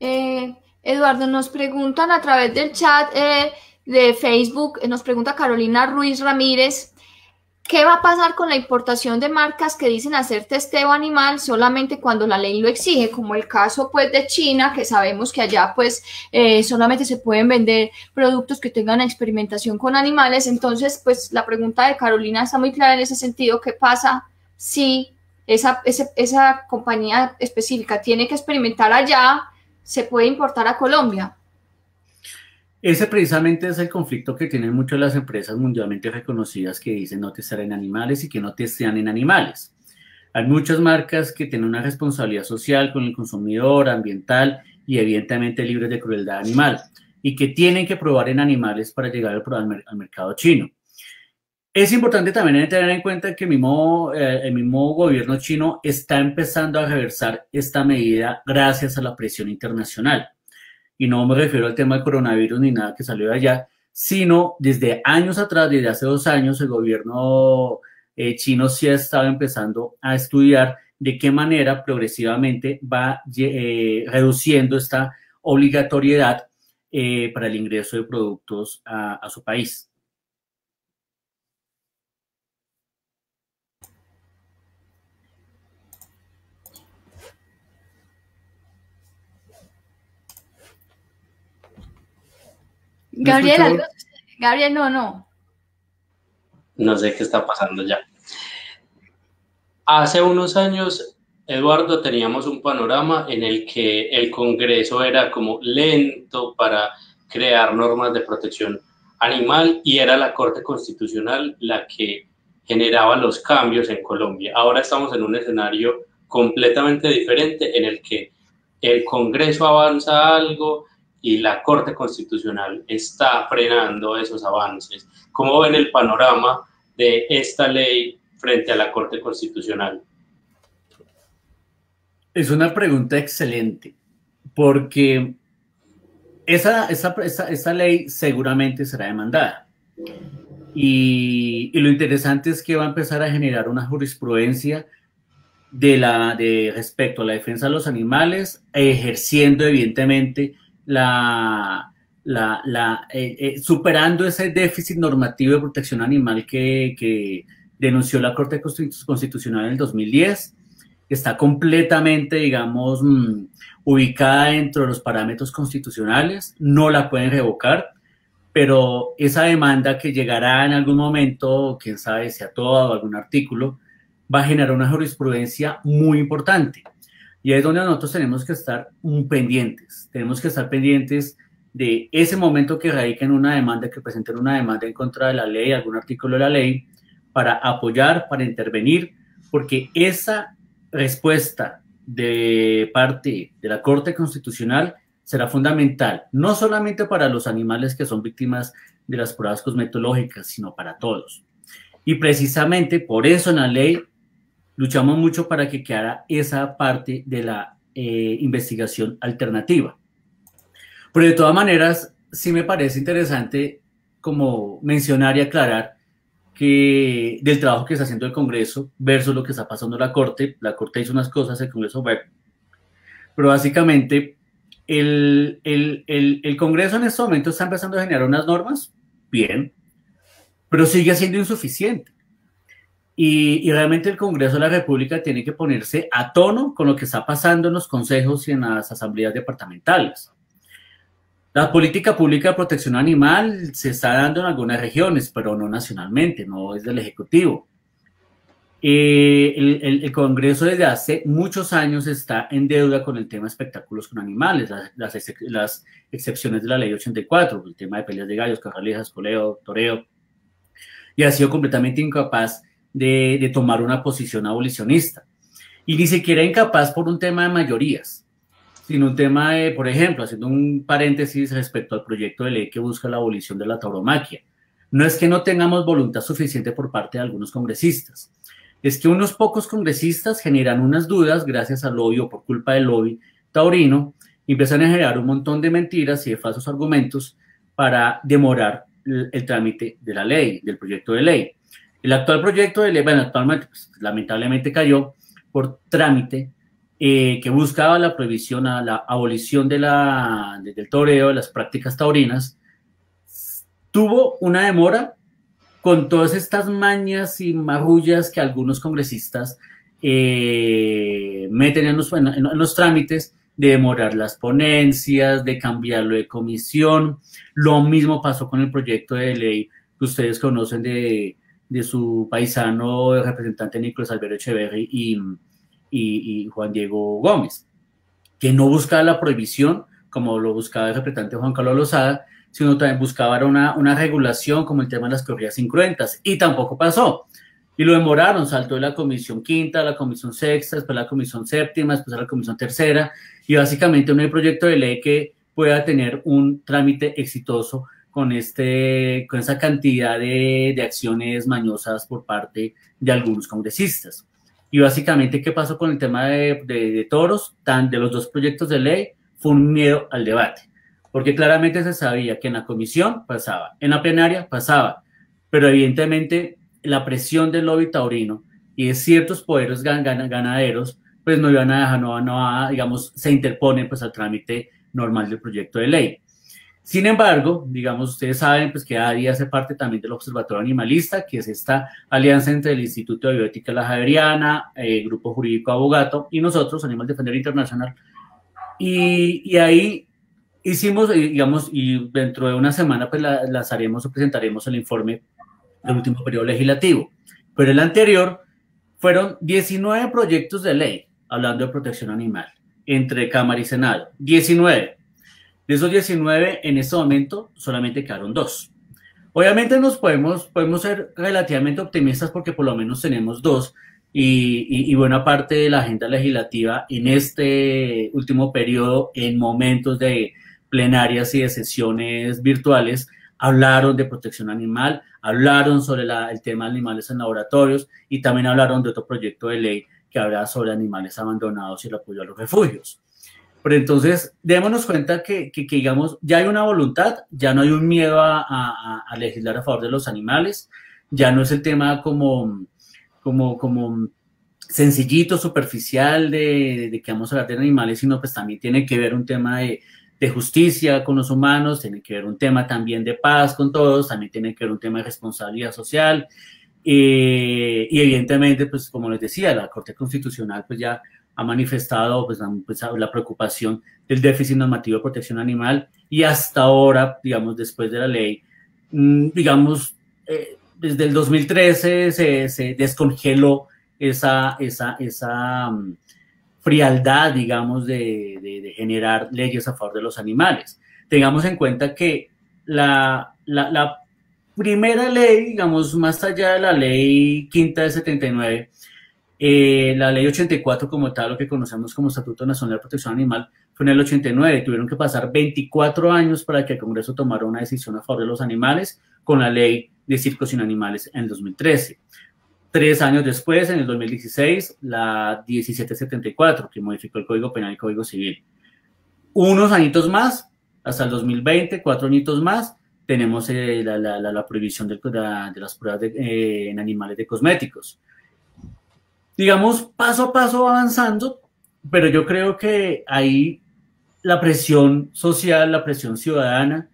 S4: Eh, Eduardo, nos preguntan a través del chat eh, de Facebook, eh, nos pregunta Carolina Ruiz Ramírez, ¿qué va a pasar con la importación de marcas que dicen hacer testeo animal solamente cuando la ley lo exige? Como el caso pues de China, que sabemos que allá pues eh, solamente se pueden vender productos que tengan experimentación con animales. Entonces pues la pregunta de Carolina está muy clara en ese sentido. ¿Qué pasa si esa, esa, esa compañía específica tiene que experimentar allá? ¿Se puede importar a Colombia?
S1: Ese precisamente es el conflicto que tienen muchas de las empresas mundialmente reconocidas que dicen no testar en animales y que no testean en animales. Hay muchas marcas que tienen una responsabilidad social con el consumidor, ambiental y evidentemente libres de crueldad animal y que tienen que probar en animales para llegar al, al mercado chino. Es importante también tener en cuenta que el mismo, eh, el mismo gobierno chino está empezando a reversar esta medida gracias a la presión internacional. Y no me refiero al tema del coronavirus ni nada que salió de allá, sino desde años atrás, desde hace dos años, el gobierno eh, chino sí ha estado empezando a estudiar de qué manera progresivamente va eh, reduciendo esta obligatoriedad eh, para el ingreso de productos a, a su país.
S4: Gabriel, algo, Gabriel, no, no.
S3: No sé qué está pasando ya. Hace unos años, Eduardo, teníamos un panorama en el que el Congreso era como lento para crear normas de protección animal y era la Corte Constitucional la que generaba los cambios en Colombia. Ahora estamos en un escenario completamente diferente en el que el Congreso avanza algo y la Corte Constitucional está frenando esos avances. ¿Cómo ven el panorama de esta ley frente a la Corte Constitucional?
S1: Es una pregunta excelente, porque esa, esa, esa, esa ley seguramente será demandada. Y, y lo interesante es que va a empezar a generar una jurisprudencia de la, de, respecto a la defensa de los animales, ejerciendo evidentemente la, la, la eh, eh, superando ese déficit normativo de protección animal que, que denunció la Corte Constitucional en el dos mil diez. Está completamente, digamos, mmm, ubicada dentro de los parámetros constitucionales, no la pueden revocar, pero esa demanda que llegará en algún momento, quién sabe si a todo o algún artículo, va a generar una jurisprudencia muy importante. Y es donde nosotros tenemos que estar pendientes, tenemos que estar pendientes de ese momento que radiquen una demanda, que presenten una demanda en contra de la ley, algún artículo de la ley, para apoyar, para intervenir, porque esa respuesta de parte de la Corte Constitucional será fundamental, no solamente para los animales que son víctimas de las pruebas cosmetológicas, sino para todos. Y precisamente por eso en la ley luchamos mucho para que quedara esa parte de la eh, investigación alternativa. Pero de todas maneras, sí me parece interesante como mencionar y aclarar que del trabajo que está haciendo el Congreso versus lo que está pasando en la Corte. La Corte hizo unas cosas, el Congreso web. Pero básicamente el, el, el, el Congreso en este momento está empezando a generar unas normas, bien, pero sigue siendo insuficiente. Y, y realmente el Congreso de la República tiene que ponerse a tono con lo que está pasando en los consejos y en las asambleas departamentales. La política pública de protección animal se está dando en algunas regiones, pero no nacionalmente, no es del Ejecutivo. Eh, el, el, el Congreso desde hace muchos años está en deuda con el tema de espectáculos con animales, las, las, las excepciones de la ley ochenta y cuatro, el tema de peleas de gallos, carralejas, coleo, toreo, y ha sido completamente incapaz de, de tomar una posición abolicionista. Y ni siquiera incapaz por un tema de mayorías, sino un tema de, por ejemplo, haciendo un paréntesis respecto al proyecto de ley que busca la abolición de la tauromaquia. No es que no tengamos voluntad suficiente por parte de algunos congresistas, es que unos pocos congresistas generan unas dudas gracias al lobby o por culpa del lobby taurino, y empiezan a generar un montón de mentiras y de falsos argumentos para demorar el, el trámite de la ley, del proyecto de ley. El actual proyecto de ley, bueno, actualmente, pues, lamentablemente cayó por trámite eh, que buscaba la prohibición, a la abolición de la, de, del toreo, de las prácticas taurinas, tuvo una demora con todas estas mañas y marrullas que algunos congresistas eh, meten en los, en, en los trámites, de demorar las ponencias, de cambiarlo de comisión. Lo mismo pasó con el proyecto de ley que ustedes conocen de, de su paisano, el representante Nicolás Alberto Echeverry y, y, y Juan Diego Gómez, que no buscaba la prohibición, como lo buscaba el representante Juan Carlos Lozada, sino también buscaba una, una regulación como el tema de las corridas incruentas, y tampoco pasó. Y lo demoraron, saltó de la comisión quinta a la comisión sexta, después a la comisión séptima, después a la comisión tercera, y básicamente no hay proyecto de ley que pueda tener un trámite exitoso con, este, con esa cantidad de, de acciones mañosas por parte de algunos congresistas. Y básicamente, ¿qué pasó con el tema de, de, de toros? Tan de los dos proyectos de ley, fue un miedo al debate, porque claramente se sabía que en la comisión pasaba, en la plenaria pasaba, pero evidentemente la presión del lobby taurino y de ciertos poderes gan, gan, ganaderos, pues no iban a dejar, no, no, digamos, se interponen pues al trámite normal del proyecto de ley. Sin embargo, digamos, ustedes saben pues que A D I hace parte también del Observatorio Animalista, que es esta alianza entre el Instituto de Bioética La Javeriana, el eh, Grupo Jurídico Abogato y nosotros, Animal Defender Internacional, y, y ahí hicimos, digamos, y dentro de una semana pues la, las haremos o presentaremos el informe del último periodo legislativo, pero el anterior fueron diecinueve proyectos de ley hablando de protección animal entre Cámara y Senado, diecinueve. De esos diecinueve, en este momento solamente quedaron dos. Obviamente nos podemos, podemos ser relativamente optimistas porque por lo menos tenemos dos y, y, y buena parte de la agenda legislativa en este último periodo, en momentos de plenarias y de sesiones virtuales, hablaron de protección animal, hablaron sobre la, el tema de animales en laboratorios y también hablaron de otro proyecto de ley que habla sobre animales abandonados y el apoyo a los refugios. Pero entonces, démonos cuenta que, que, que digamos, ya hay una voluntad, ya no hay un miedo a, a, a legislar a favor de los animales, ya no es el tema como, como, como sencillito, superficial de, de que vamos a hablar de animales, sino pues también tiene que ver un tema de de justicia con los humanos, tiene que ver un tema también de paz con todos, también tiene que ver un tema de responsabilidad social, eh, y evidentemente, pues como les decía, la Corte Constitucional pues ya ha manifestado pues, pues, la preocupación del déficit normativo de protección animal, y hasta ahora, digamos, después de la ley, mmm, digamos, eh, desde el dos mil trece se, se descongeló esa, esa, esa um, frialdad, digamos, de, de, de generar leyes a favor de los animales. Tengamos en cuenta que la, la, la primera ley, digamos, más allá de la ley quinta de setenta y nueve, eh, la ley ochenta y cuatro como tal, lo que conocemos como Estatuto Nacional de Protección Animal, fue en el ochenta y nueve. Tuvieron que pasar veinticuatro años para que el Congreso tomara una decisión a favor de los animales con la ley de circos sin animales en el dos mil trece. Tres años después, en el dos mil dieciséis, la diecisiete setenta y cuatro, que modificó el Código Penal y el Código Civil. Unos añitos más, hasta el dos mil veinte, cuatro añitos más, tenemos eh, la, la, la, la prohibición de, de, de las pruebas de, eh, en animales de cosméticos. Digamos, paso a paso avanzando, pero yo creo que ahí la presión social, la presión ciudadana,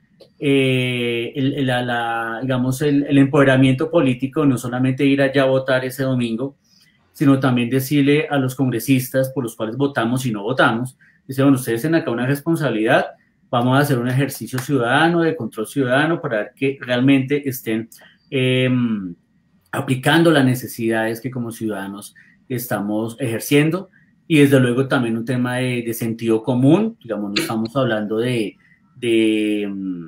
S1: Eh, el, la, la, digamos el, el empoderamiento político, no solamente ir allá a votar ese domingo, sino también decirle a los congresistas por los cuales votamos y no votamos, dice, bueno, ustedes tienen acá una responsabilidad, vamos a hacer un ejercicio ciudadano, de control ciudadano, para ver que realmente estén eh, aplicando las necesidades que como ciudadanos estamos ejerciendo, y desde luego también un tema de, de sentido común, digamos, no estamos hablando de, de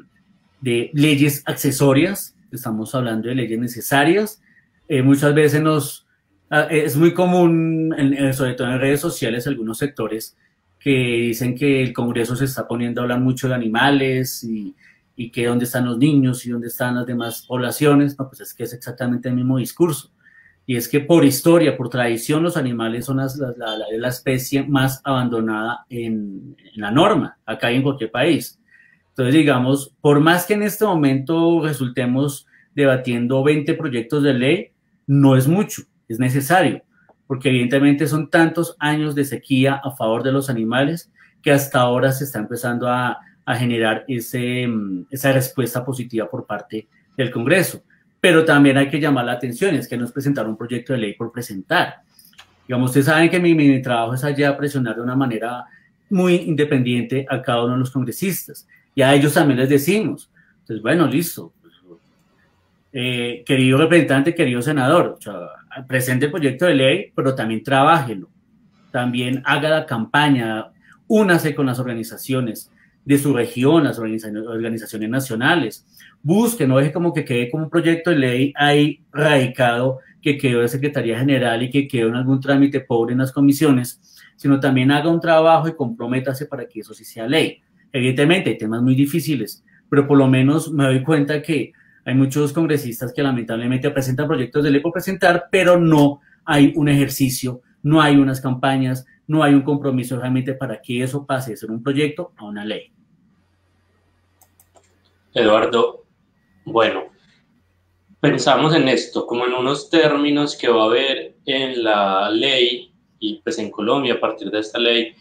S1: de leyes accesorias, estamos hablando de leyes necesarias. Eh, muchas veces nos, eh, es muy común, en, sobre todo en redes sociales, algunos sectores que dicen que el Congreso se está poniendo a hablar mucho de animales y, y que dónde están los niños y dónde están las demás poblaciones. No, pues es que es exactamente el mismo discurso. Y es que por historia, por tradición, los animales son las, la, la, la especie más abandonada en, en la norma, acá y en cualquier país. Entonces, digamos, por más que en este momento resultemos debatiendo veinte proyectos de ley, no es mucho, es necesario, porque evidentemente son tantos años de sequía a favor de los animales que hasta ahora se está empezando a, a generar ese, esa respuesta positiva por parte del Congreso. Pero también hay que llamar la atención, es que no es presentar un proyecto de ley por presentar. Digamos, ustedes saben que mi, mi trabajo es allá presionar de una manera muy independiente a cada uno de los congresistas, y a ellos también les decimos, entonces, bueno, listo, eh, querido representante, querido senador, o sea, presente el proyecto de ley, pero también trabájelo, también haga la campaña, únase con las organizaciones de su región, las organizaciones, organizaciones nacionales, busque, no deje como que quede como un proyecto de ley ahí radicado, que quedó de Secretaría General y que quedó en algún trámite pobre en las comisiones, sino también haga un trabajo y comprométase para que eso sí sea ley. Evidentemente hay temas muy difíciles, pero por lo menos me doy cuenta que hay muchos congresistas que lamentablemente presentan proyectos de ley por presentar, pero no hay un ejercicio, no hay unas campañas, no hay un compromiso realmente para que eso pase de ser un proyecto a una ley.
S3: Eduardo, bueno, pensamos en esto, como en unos términos que va a haber en la ley y pues en Colombia a partir de esta ley,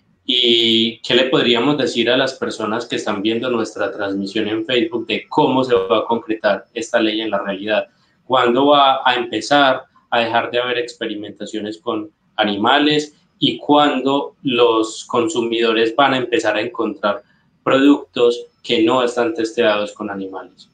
S3: y qué le podríamos decir a las personas que están viendo nuestra transmisión en Facebook de cómo se va a concretar esta ley en la realidad, cuándo va a empezar a dejar de haber experimentaciones con animales y cuándo los consumidores van a empezar a encontrar productos que no están testeados con animales.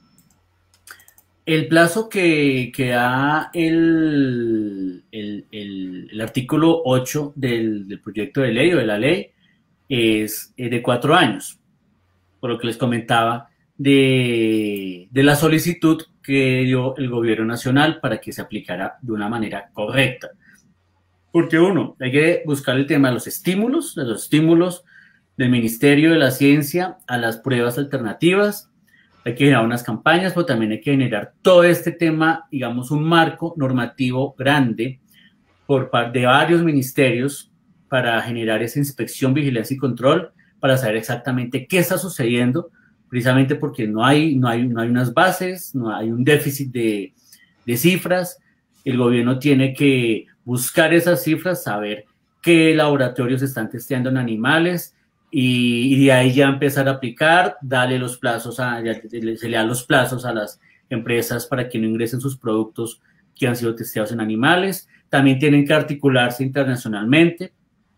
S1: El plazo que, que da el, el, el, el artículo ocho del, del proyecto de ley o de la ley es de cuatro años, por lo que les comentaba de, de la solicitud que dio el gobierno nacional para que se aplicara de una manera correcta. Porque uno, hay que buscar el tema de los estímulos, de los estímulos del Ministerio de la Ciencia a las pruebas alternativas. Hay que generar unas campañas, pero también hay que generar todo este tema, digamos, un marco normativo grande por parte de varios ministerios para generar esa inspección, vigilancia y control, para saber exactamente qué está sucediendo, precisamente porque no hay, no hay, no hay unas bases, no hay un déficit de, de cifras. El gobierno tiene que buscar esas cifras, saber qué laboratorios están testeando en animales, y, y de ahí ya empezar a aplicar, darle los plazos a, ya, se le dan los plazos a las empresas para que no ingresen sus productos que han sido testeados en animales. También tienen que articularse internacionalmente.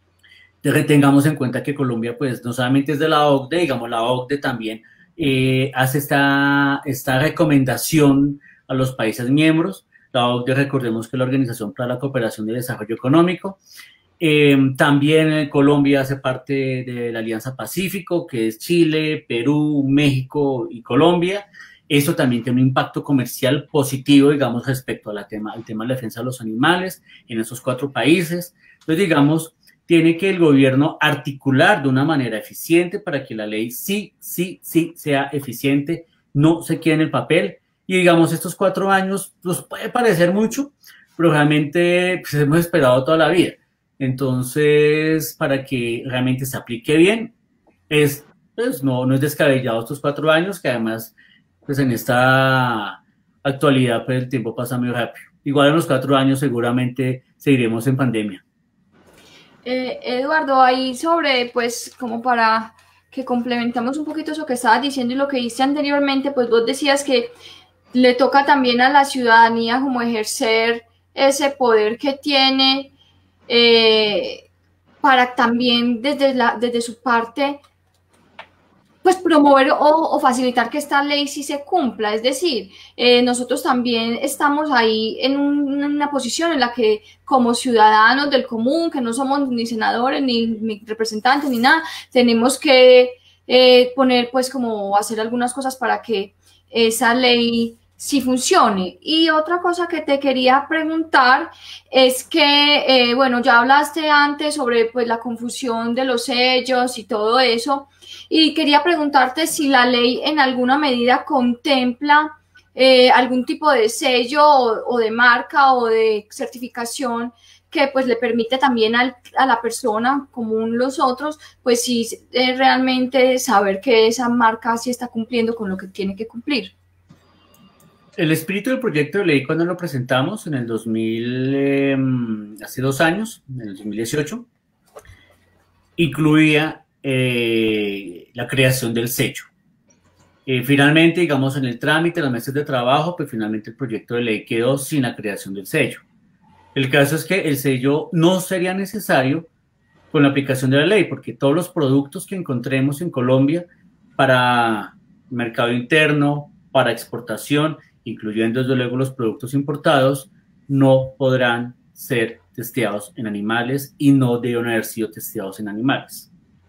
S1: Tengamos en cuenta que Colombia, pues, no solamente es de la O C D E, digamos, la O C D E también eh, hace esta, esta recomendación a los países miembros. La O C D E, recordemos que es la Organización para la Cooperación y el Desarrollo Económico. Eh, también Colombia hace parte de la Alianza Pacífico, que es Chile, Perú, México y Colombia. Eso también tiene un impacto comercial positivo, digamos, respecto al tema, al tema de la defensa de los animales en esos cuatro países. Entonces, digamos, tiene que el gobierno articular de una manera eficiente para que la ley sí, sí, sí sea eficiente, no se quede en el papel. Y, digamos, estos cuatro años nos puede parecer mucho, pero realmente pues, hemos esperado toda la vida. Entonces, para que realmente se aplique bien, es, pues, no, no es descabellado estos cuatro años, que además, pues en esta actualidad, pues el tiempo pasa muy rápido. Igual en los cuatro años seguramente seguiremos en pandemia.
S4: Eh, Eduardo, ahí sobre, pues, como para que complementemos un poquito eso que estabas diciendo y lo que dijiste anteriormente, pues vos decías que le toca también a la ciudadanía como ejercer ese poder que tiene, Eh, para también desde, la, desde su parte pues promover o, o facilitar que esta ley sí se cumpla. Es decir, eh, nosotros también estamos ahí en, un, en una posición en la que como ciudadanos del común, que no somos ni senadores ni, ni representantes ni nada, tenemos que eh, poner pues como hacer algunas cosas para que esa ley sí funcione. Y otra cosa que te quería preguntar es que, eh, bueno, ya hablaste antes sobre pues la confusión de los sellos y todo eso, y quería preguntarte si la ley en alguna medida contempla eh, algún tipo de sello o, o de marca o de certificación que pues le permite también al, a la persona común, los otros, pues sí eh, realmente saber que esa marca sí está cumpliendo con lo que tiene que cumplir.
S1: el espíritu del proyecto de ley cuando lo presentamos en el dos mil, eh, hace dos años, en el dos mil dieciocho, incluía eh, la creación del sello. Eh, finalmente, digamos, en el trámite, los meses de trabajo, pues finalmente el proyecto de ley quedó sin la creación del sello. El caso es que el sello no sería necesario con la aplicación de la ley, porque todos los productos que encontremos en Colombia para mercado interno, para exportación, incluyendo desde luego los productos importados, no podrán ser testeados en animales y no deben haber sido testeados en animales.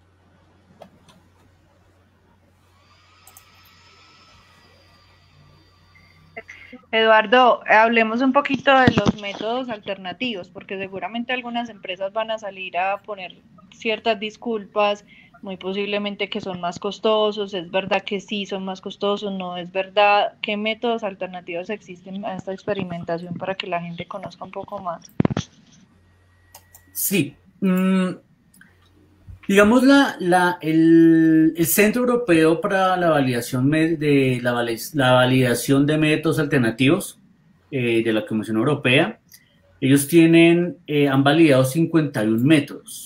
S5: Eduardo, hablemos un poquito de los métodos alternativos, porque seguramente algunas empresas van a salir a poner ciertas disculpas, muy posiblemente que son más costosos, es verdad que sí son más costosos, no es verdad. ¿Qué métodos alternativos existen a esta experimentación para que la gente conozca un poco más?
S1: Sí, mm, digamos la, la, el, el Centro Europeo para la Validación de, la, la validación de métodos alternativos eh, de la Comisión Europea, ellos tienen, eh, han validado cincuenta y uno métodos.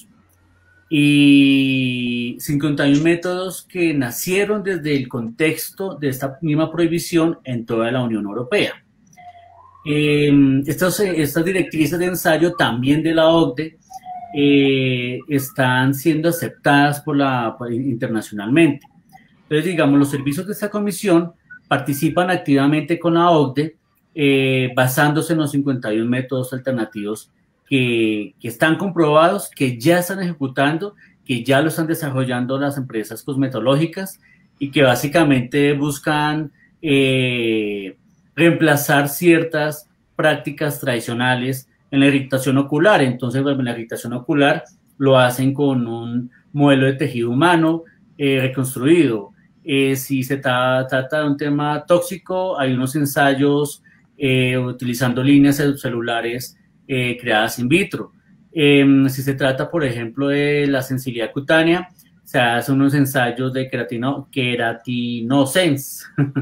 S1: Y cincuenta y uno métodos que nacieron desde el contexto de esta misma prohibición en toda la Unión Europea. Eh, estas, estas directrices de ensayo también de la O C D E eh, están siendo aceptadas por la, por, internacionalmente. Entonces, digamos, los servicios de esta comisión participan activamente con la O C D E eh, basándose en los cincuenta y uno métodos alternativos Que, que están comprobados, que ya están ejecutando, que ya lo están desarrollando las empresas cosmetológicas y que básicamente buscan eh, reemplazar ciertas prácticas tradicionales en la irritación ocular. Entonces, en la irritación ocular lo hacen con un modelo de tejido humano eh, reconstruido. Eh, si se ta, trata de un tema tóxico, hay unos ensayos eh, utilizando líneas celulares Eh, creadas in vitro. Eh, si se trata, por ejemplo, de la sensibilidad cutánea, se hacen unos ensayos de queratino, queratinocens.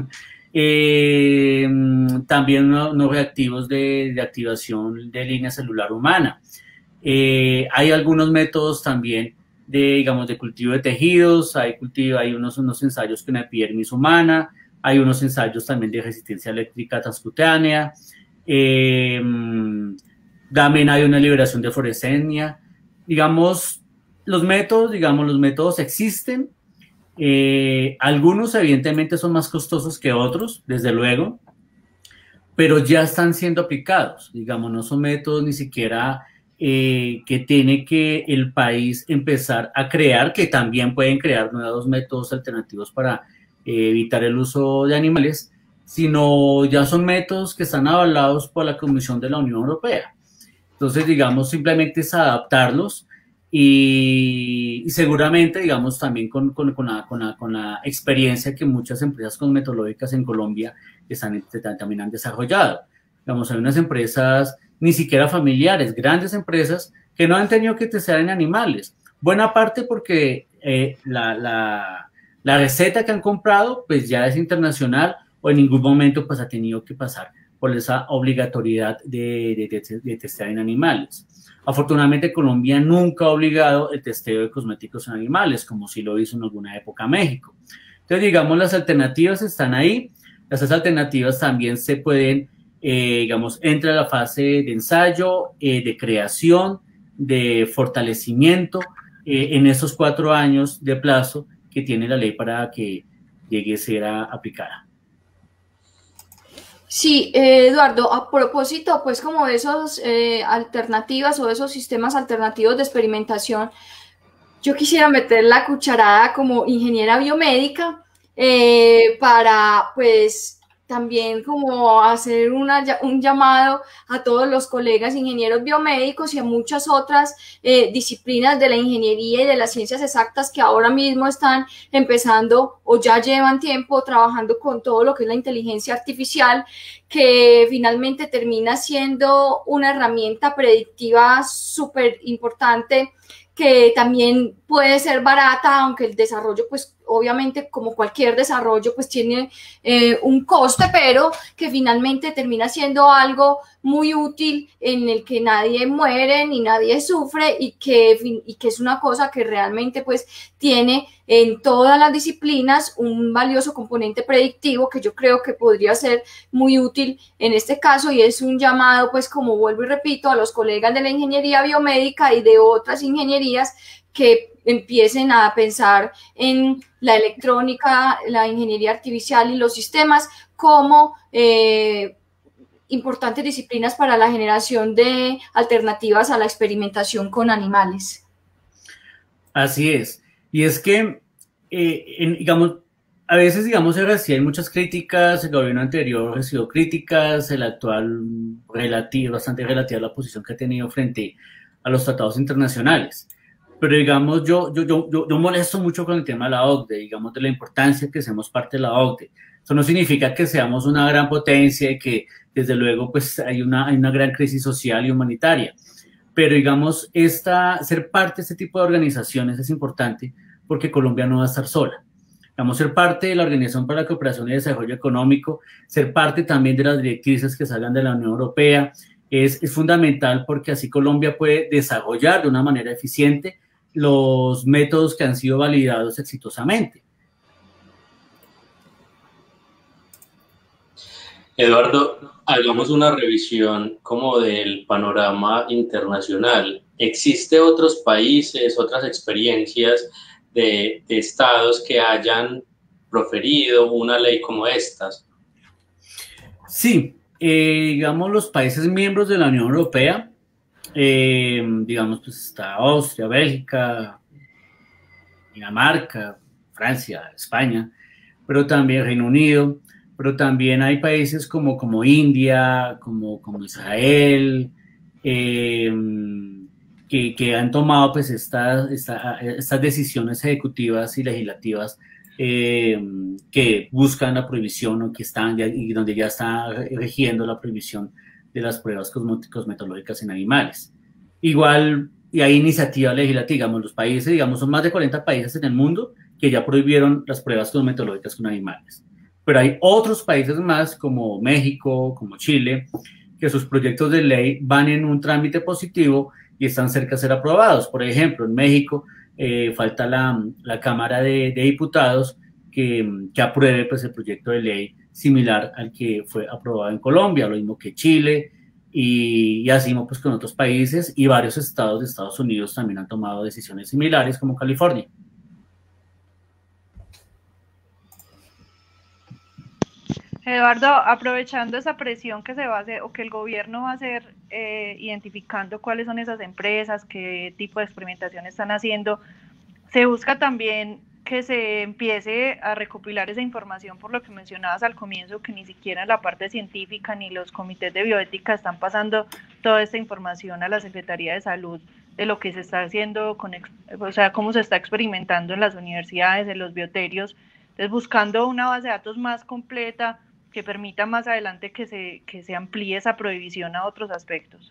S1: eh, también no, no reactivos de, de activación de línea celular humana. Eh, hay algunos métodos también de, digamos, de cultivo de tejidos, hay, cultivo, hay unos, unos ensayos con epidermis humana, hay unos ensayos también de resistencia eléctrica transcutánea, eh, también hay una liberación de fluorescencia. Digamos, los métodos, digamos, los métodos existen. Eh, algunos evidentemente son más costosos que otros, desde luego, pero ya están siendo aplicados. Digamos, no son métodos ni siquiera eh, que tiene que el país empezar a crear, que también pueden crear nuevos métodos alternativos para eh, evitar el uso de animales, sino ya son métodos que están avalados por la Comisión de la Unión Europea. Entonces, digamos, simplemente es adaptarlos y, y seguramente, digamos, también con, con, con, la, con, la, con la experiencia que muchas empresas cosmetológicas en Colombia están, también han desarrollado. Digamos, hay unas empresas ni siquiera familiares, grandes empresas que no han tenido que testear en animales. Buena parte porque eh, la, la, la receta que han comprado pues ya es internacional o en ningún momento pues ha tenido que pasar por esa obligatoriedad de, de, de, de testear en animales. Afortunadamente, Colombia nunca ha obligado el testeo de cosméticos en animales, como sí lo hizo en alguna época México. Entonces, digamos, las alternativas están ahí. Esas alternativas también se pueden, eh, digamos, entra a la fase de ensayo, eh, de creación, de fortalecimiento, eh, en esos cuatro años de plazo que tiene la ley para que llegue a ser aplicada.
S4: Sí, eh, Eduardo, a propósito, pues como de esas eh, alternativas o de esos sistemas alternativos de experimentación, yo quisiera meter la cucharada como ingeniera biomédica eh, para, pues, también como hacer una, un llamado a todos los colegas ingenieros biomédicos y a muchas otras eh, disciplinas de la ingeniería y de las ciencias exactas que ahora mismo están empezando o ya llevan tiempo trabajando con todo lo que es la inteligencia artificial, que finalmente termina siendo una herramienta predictiva súper importante que también puede ser barata, aunque el desarrollo, pues obviamente como cualquier desarrollo, pues tiene eh, un coste, pero que finalmente termina siendo algo muy útil en el que nadie muere ni nadie sufre y que, y que es una cosa que realmente pues tiene en todas las disciplinas un valioso componente predictivo que yo creo que podría ser muy útil en este caso, y es un llamado, pues como vuelvo y repito, a los colegas de la ingeniería biomédica y de otras ingenierías que empiecen a pensar en la electrónica, la ingeniería artificial y los sistemas como eh, importantes disciplinas para la generación de alternativas a la experimentación con animales.
S1: Así es. Y es que, eh, en, digamos, a veces, digamos, se reciben muchas críticas, el gobierno anterior recibió críticas, el actual relativo, bastante relativa a la posición que ha tenido frente a los tratados internacionales. Pero digamos, yo, yo, yo, yo, yo molesto mucho con el tema de la O C D E, digamos, de la importancia que seamos parte de la O C D E. Eso no significa que seamos una gran potencia y que, desde luego, pues hay una, hay una gran crisis social y humanitaria. Pero, digamos, esta, ser parte de este tipo de organizaciones es importante porque Colombia no va a estar sola. Digamos, ser parte de la Organización para la Cooperación y Desarrollo Económico, ser parte también de las directrices que salgan de la Unión Europea, es, es fundamental porque así Colombia puede desarrollar de una manera eficiente los métodos que han sido validados exitosamente.
S3: Eduardo, hagamos una revisión como del panorama internacional. ¿Existen otros países, otras experiencias de, de estados que hayan proferido una ley como estas?
S1: Sí, eh, digamos los países miembros de la Unión Europea, eh, digamos pues está Austria, Bélgica, Dinamarca, Francia, España, pero también Reino Unido, pero también hay países como, como India, como, como Israel, eh, que, que han tomado pues estas, esta, estas decisiones ejecutivas y legislativas eh, que buscan la prohibición o que están ya, y donde ya está rigiendo la prohibición de las pruebas cosmetológicas en animales. Igual, y hay iniciativa legislativa, digamos, los países, digamos, son más de cuarenta países en el mundo que ya prohibieron las pruebas cosmetológicas con animales. Pero hay otros países más, como México, como Chile, que sus proyectos de ley van en un trámite positivo y están cerca de ser aprobados. Por ejemplo, en México eh, falta la, la Cámara de, de Diputados que, que apruebe pues, el proyecto de ley similar al que fue aprobado en Colombia, lo mismo que Chile, y, y así pues, con otros países, y varios estados de Estados Unidos también han tomado decisiones similares, como California.
S5: Eduardo, aprovechando esa presión que se va a hacer o que el gobierno va a hacer, eh, identificando cuáles son esas empresas, qué tipo de experimentación están haciendo, se busca también que se empiece a recopilar esa información, por lo que mencionabas al comienzo, que ni siquiera en la parte científica ni los comités de bioética están pasando toda esta información a la Secretaría de Salud de lo que se está haciendo, con, o sea, cómo se está experimentando en las universidades, en los bioterios. Entonces, buscando una base de datos más completa que permita más adelante que se, que se amplíe esa prohibición a otros aspectos.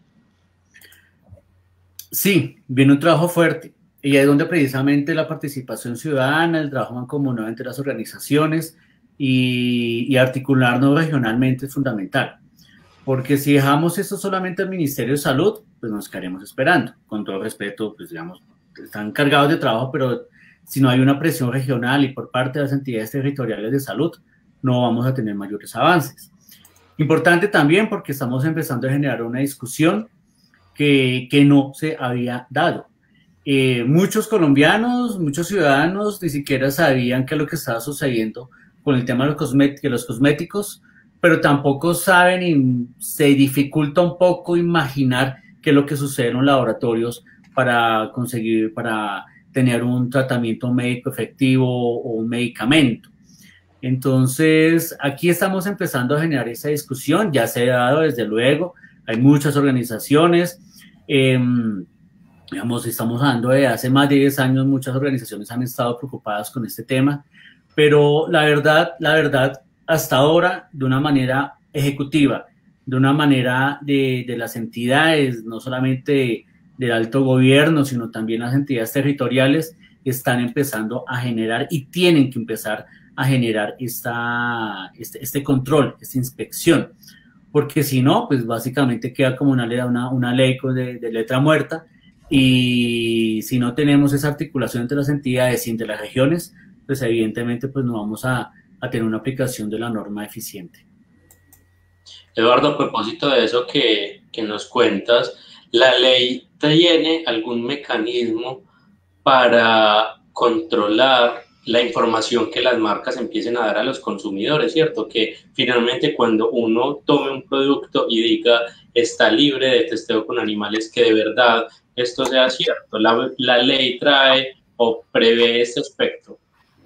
S1: Sí, viene un trabajo fuerte. Y ahí es donde precisamente la participación ciudadana, el trabajo mancomunado entre las organizaciones y, y articularnos regionalmente es fundamental. Porque si dejamos esto solamente al Ministerio de Salud, pues nos quedaremos esperando. Con todo respeto, pues digamos, están cargados de trabajo, pero si no hay una presión regional y por parte de las entidades territoriales de salud, no vamos a tener mayores avances. Importante también porque estamos empezando a generar una discusión que, que no se había dado. Eh, muchos colombianos, muchos ciudadanos ni siquiera sabían qué es lo que estaba sucediendo con el tema de los, cosméticos, de los cosméticos, pero tampoco saben y se dificulta un poco imaginar qué es lo que sucede en los laboratorios para conseguir, para tener un tratamiento médico efectivo o un medicamento. Entonces, aquí estamos empezando a generar esa discusión, ya se ha dado desde luego, hay muchas organizaciones, eh, digamos, estamos hablando de hace más de diez años, muchas organizaciones han estado preocupadas con este tema, pero la verdad, la verdad, hasta ahora, de una manera ejecutiva, de una manera de, de las entidades, no solamente del alto gobierno, sino también las entidades territoriales, están empezando a generar y tienen que empezar a generar esta, este, este control, esta inspección, porque si no, pues básicamente queda como una ley, una, una ley de, de letra muerta, y si no tenemos esa articulación entre las entidades y entre las regiones, pues evidentemente pues no vamos a, a tener una aplicación de la norma eficiente.
S3: Eduardo, a propósito de eso que, que nos cuentas, ¿la ley tiene algún mecanismo para controlar la información que las marcas empiecen a dar a los consumidores, ¿cierto? Que finalmente cuando uno tome un producto y diga está libre de testeo con animales, que de verdad esto sea cierto, la, la ley trae o prevé este aspecto.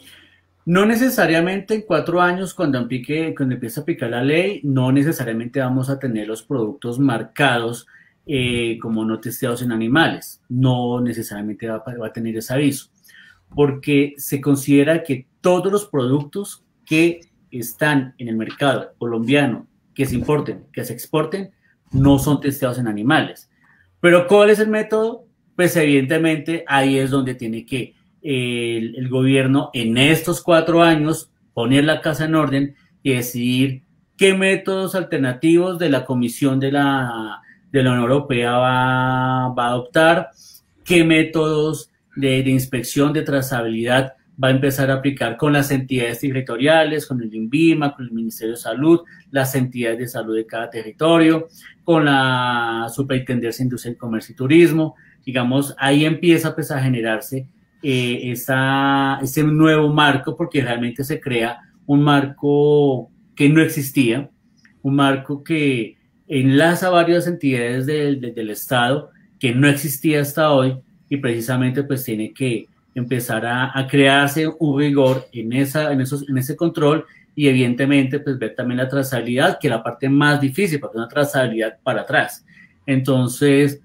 S1: No necesariamente en cuatro años, cuando, aplique, cuando empiece a aplicar la ley, no necesariamente vamos a tener los productos marcados eh, como no testeados en animales. No necesariamente va, va a tener ese aviso, porque se considera que todos los productos que están en el mercado colombiano, que se importen, que se exporten, no son testeados en animales. Pero ¿cuál es el método? Pues evidentemente ahí es donde tiene que El, el gobierno en estos cuatro años poner la casa en orden y decidir qué métodos alternativos de la Comisión de la, de la Unión Europea va, va a adoptar, qué métodos de, de inspección, de trazabilidad va a empezar a aplicar con las entidades territoriales, con el INVIMA, con el Ministerio de Salud, las entidades de salud de cada territorio, con la Superintendencia de Industria, Comercio y Turismo. Digamos, ahí empieza pues, a generarse Eh, esa, ese nuevo marco, porque realmente se crea un marco que no existía, un marco que enlaza varias entidades del, del, del Estado que no existía hasta hoy, y precisamente pues tiene que empezar a, a crearse un rigor en, esa, en, esos, en ese control, y evidentemente pues ver también la trazabilidad, que es la parte más difícil, porque es una trazabilidad para atrás. Entonces,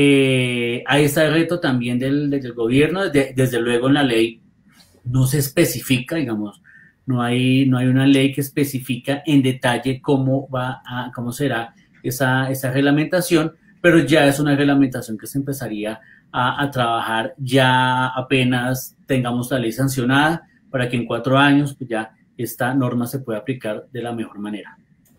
S1: Eh, ahí está el reto también del, del gobierno. Desde, desde luego en la ley no se especifica, digamos, no hay, no hay una ley que especifica en detalle cómo va a, cómo será esa, esa reglamentación, pero ya es una reglamentación que se empezaría a, a trabajar ya apenas tengamos la ley sancionada, para que en cuatro años pues ya esta norma se pueda aplicar de la mejor manera.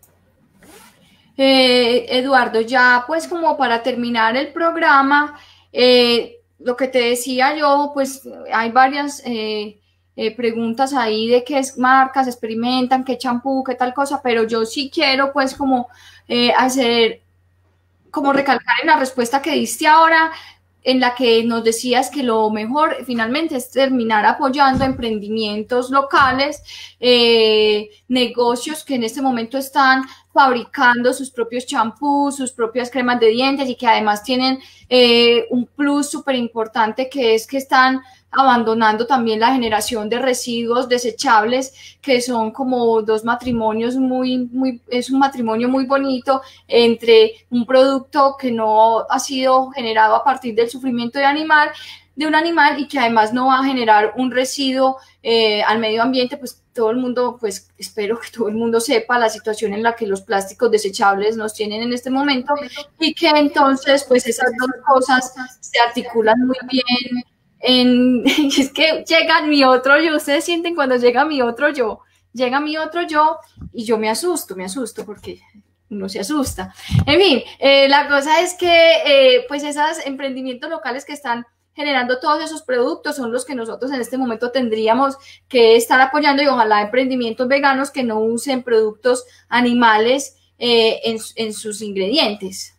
S4: Eh, Eduardo, ya pues como para terminar el programa, eh, lo que te decía yo, pues hay varias eh, eh, preguntas ahí de qué marcas experimentan, qué champú, qué tal cosa, pero yo sí quiero pues como eh, hacer, como recalcar en la respuesta que diste ahora, en la que nos decías que lo mejor finalmente es terminar apoyando emprendimientos locales, eh, negocios que en este momento están fabricando sus propios champús, sus propias cremas de dientes, y que además tienen eh, un plus súper importante, que es que están abandonando también la generación de residuos desechables, que son como dos matrimonios muy, muy, es un matrimonio muy bonito entre un producto que no ha sido generado a partir del sufrimiento de animal, de un animal, y que además no va a generar un residuo eh, al medio ambiente. Pues todo el mundo, pues espero que todo el mundo sepa la situación en la que los plásticos desechables nos tienen en este momento, y que entonces pues esas dos cosas se articulan muy bien. En, es que llega mi otro yo, ustedes sienten cuando llega mi otro yo, llega mi otro yo y yo me asusto, me asusto porque uno se asusta. En fin, eh, la cosa es que eh, pues esos emprendimientos locales que están generando todos esos productos son los que nosotros en este momento tendríamos que estar apoyando, y ojalá emprendimientos veganos que no usen productos animales eh, en, en sus ingredientes.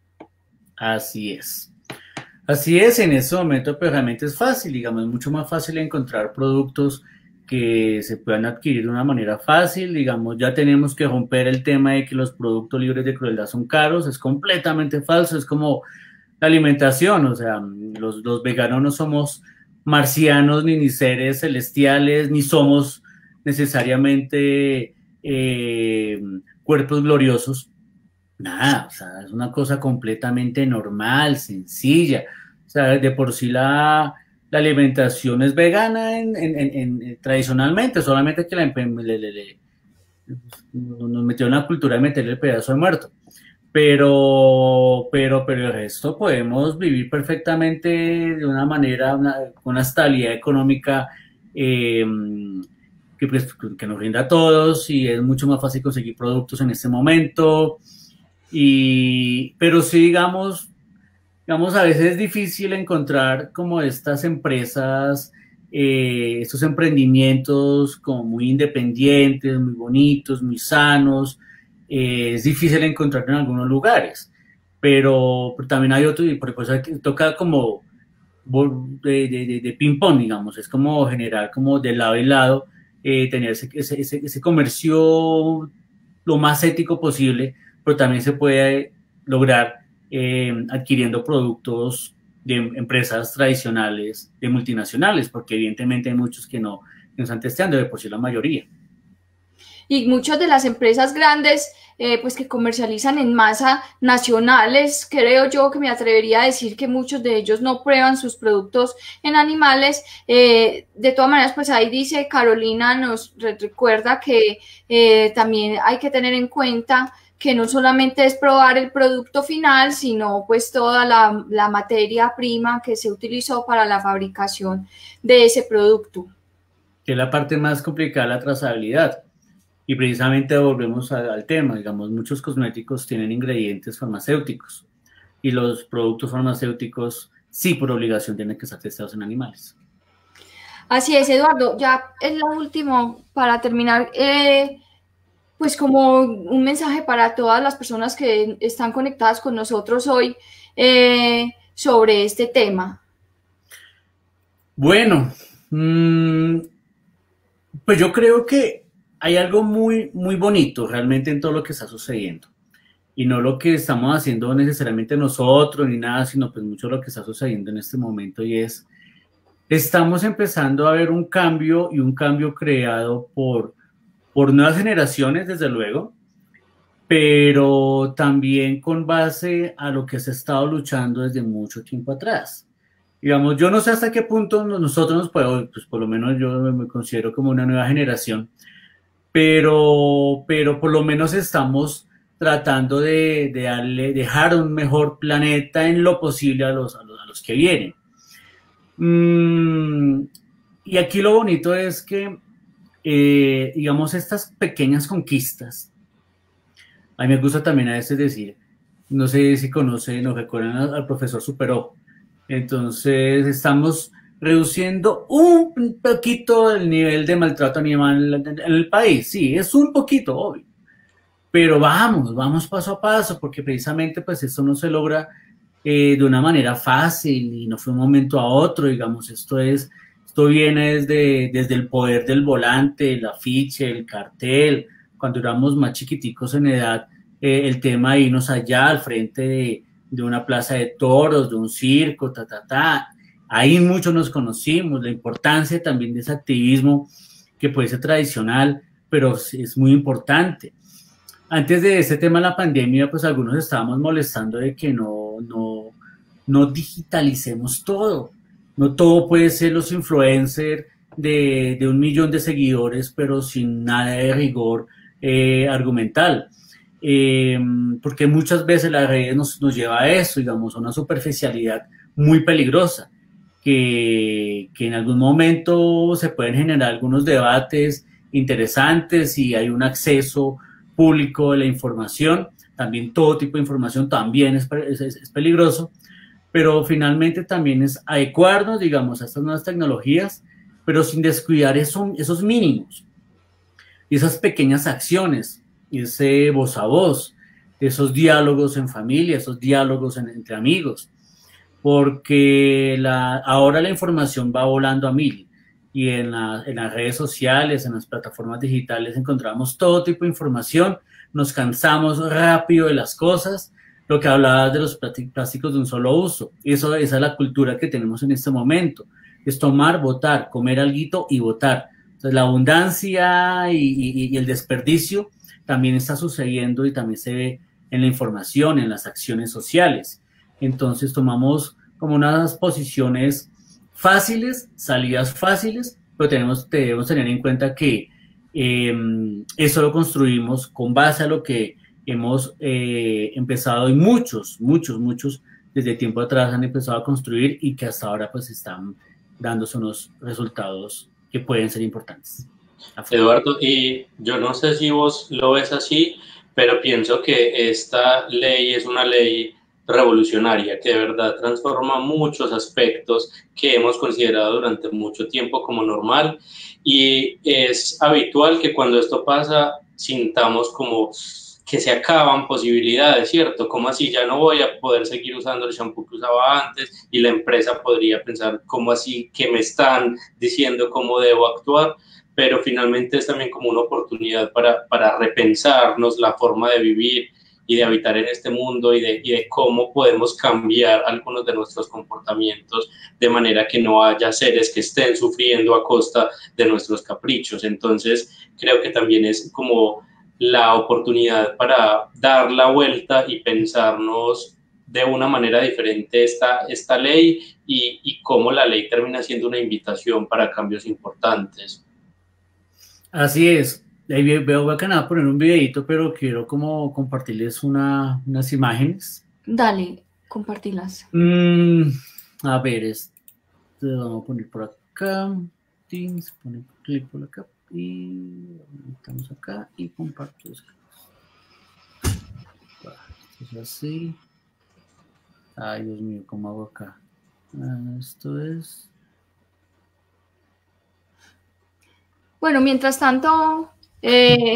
S1: Así es. Así es, en ese momento pues realmente es fácil, digamos, es mucho más fácil encontrar productos que se puedan adquirir de una manera fácil. Digamos, ya tenemos que romper el tema de que los productos libres de crueldad son caros, es completamente falso, es como la alimentación, o sea, los, los veganos no somos marcianos, ni, ni seres celestiales, ni somos necesariamente eh, cuerpos gloriosos. Nada, o sea, es una cosa completamente normal, sencilla. O sea, de por sí la, la alimentación es vegana en, en, en, en, tradicionalmente, solamente que la, le, le, le, nos metió en la cultura de meterle el pedazo de muerto. pero, pero, pero el resto podemos vivir perfectamente de una manera, una, una estabilidad económica eh, que, pues, que nos rinda a todos, y es mucho más fácil conseguir productos en este momento. Y, pero sí, digamos, digamos, a veces es difícil encontrar como estas empresas, eh, estos emprendimientos como muy independientes, muy bonitos, muy sanos. Eh, es difícil encontrar en algunos lugares, pero, pero también hay otro, y por eso que toca como de, de, de ping-pong, digamos, es como generar como de lado y lado, eh, tener ese, ese, ese comercio lo más ético posible, pero también se puede lograr eh, adquiriendo productos de empresas tradicionales, de multinacionales, porque evidentemente hay muchos que no, que no están testeando, de por sí la mayoría.
S4: Y muchas de las empresas grandes, eh, pues que comercializan en masa nacionales, creo yo que me atrevería a decir que muchos de ellos no prueban sus productos en animales. Eh, de todas maneras, pues ahí dice Carolina, nos recuerda que eh, también hay que tener en cuenta que no solamente es probar el producto final, sino pues toda la, la materia prima que se utilizó para la fabricación de ese producto.
S1: Que es la parte más complicada, la trazabilidad. Y precisamente volvemos a, al tema, digamos, muchos cosméticos tienen ingredientes farmacéuticos, y los productos farmacéuticos sí por obligación tienen que estar testados en animales.
S4: Así es, Eduardo. Ya es lo último para terminar, eh, pues como un mensaje para todas las personas que están conectadas con nosotros hoy eh, sobre este tema.
S1: Bueno, mmm, pues yo creo que hay algo muy, muy bonito realmente en todo lo que está sucediendo, y no lo que estamos haciendo necesariamente nosotros ni nada, sino pues mucho lo que está sucediendo en este momento, y es, estamos empezando a ver un cambio, y un cambio creado por, por nuevas generaciones, desde luego, pero también con base a lo que se ha estado luchando desde mucho tiempo atrás. Digamos, yo no sé hasta qué punto nosotros nos podemos, pues por lo menos yo me considero como una nueva generación, pero, pero por lo menos estamos tratando de, de darle, dejar un mejor planeta en lo posible a los, a los, a los que vienen. Mm, y aquí lo bonito es que, eh, digamos, estas pequeñas conquistas, a mí me gusta también a veces decir, no sé si conocen o recuerdan al, al profesor Superó. Entonces estamos reduciendo un poquito el nivel de maltrato animal en el país. Sí, es un poquito, obvio. Pero vamos, vamos paso a paso, porque precisamente pues esto no se logra eh, de una manera fácil, y no fue un momento a otro, digamos, esto es, esto viene desde, desde el poder del volante, el afiche, el cartel. Cuando éramos más chiquiticos en edad, eh, el tema de irnos allá al frente de, de una plaza de toros, de un circo, ta, ta, ta. Ahí muchos nos conocimos, la importancia también de ese activismo que puede ser tradicional, pero es muy importante. Antes de ese tema de la pandemia, pues algunos estábamos molestando de que no, no, no digitalicemos todo. No todo puede ser los influencers de, de un millón de seguidores, pero sin nada de rigor eh, argumental. Eh, porque muchas veces las redes nos, nos lleva a eso, digamos, a una superficialidad muy peligrosa. Que, que en algún momento se pueden generar algunos debates interesantes y hay un acceso público de la información. También todo tipo de información también es, es, es peligroso, pero finalmente también es adecuarnos, digamos, a estas nuevas tecnologías, pero sin descuidar eso, esos mínimos, esas pequeñas acciones, ese voz a voz, esos diálogos en familia, esos diálogos en, entre amigos. Porque la, ahora la información va volando a mil, y en, la, en las redes sociales, en las plataformas digitales encontramos todo tipo de información, nos cansamos rápido de las cosas, lo que hablabas de los plásticos de un solo uso, eso, esa es la cultura que tenemos en este momento, es tomar, botar, comer alguito y botar. Entonces la abundancia y, y, y el desperdicio también está sucediendo, y también se ve en la información, en las acciones sociales. Entonces tomamos como unas posiciones fáciles, salidas fáciles, pero tenemos, debemos tener en cuenta que eh, eso lo construimos con base a lo que hemos eh, empezado, y muchos, muchos, muchos, desde tiempo atrás han empezado a construir y que hasta ahora pues están dándose unos resultados que pueden ser importantes.
S3: Eduardo, y yo no sé si vos lo ves así, pero pienso que esta ley es una ley revolucionaria que de verdad transforma muchos aspectos que hemos considerado durante mucho tiempo como normal, y es habitual que cuando esto pasa sintamos como que se acaban posibilidades, ¿cierto? Como así ya no voy a poder seguir usando el shampoo que usaba antes, y la empresa podría pensar, ¿cómo así que me están diciendo cómo debo actuar? Pero finalmente es también como una oportunidad para, para repensarnos la forma de vivir y de habitar en este mundo, y de, y de cómo podemos cambiar algunos de nuestros comportamientos de manera que no haya seres que estén sufriendo a costa de nuestros caprichos. Entonces creo que también es como la oportunidad para dar la vuelta y pensarnos de una manera diferente esta, esta ley, y, y cómo la ley termina siendo una invitación para cambios importantes.
S1: Así es. Ahí veo bacana poner un videito, pero quiero como compartirles una, unas imágenes.
S4: Dale, compartirlas.
S1: Mm, a ver, este, vamos a poner por acá. Se pone clic por acá y estamos acá y comparto. Esto es así. Ay, Dios mío, ¿cómo hago acá? Ah, esto es.
S4: Bueno, mientras tanto, eh,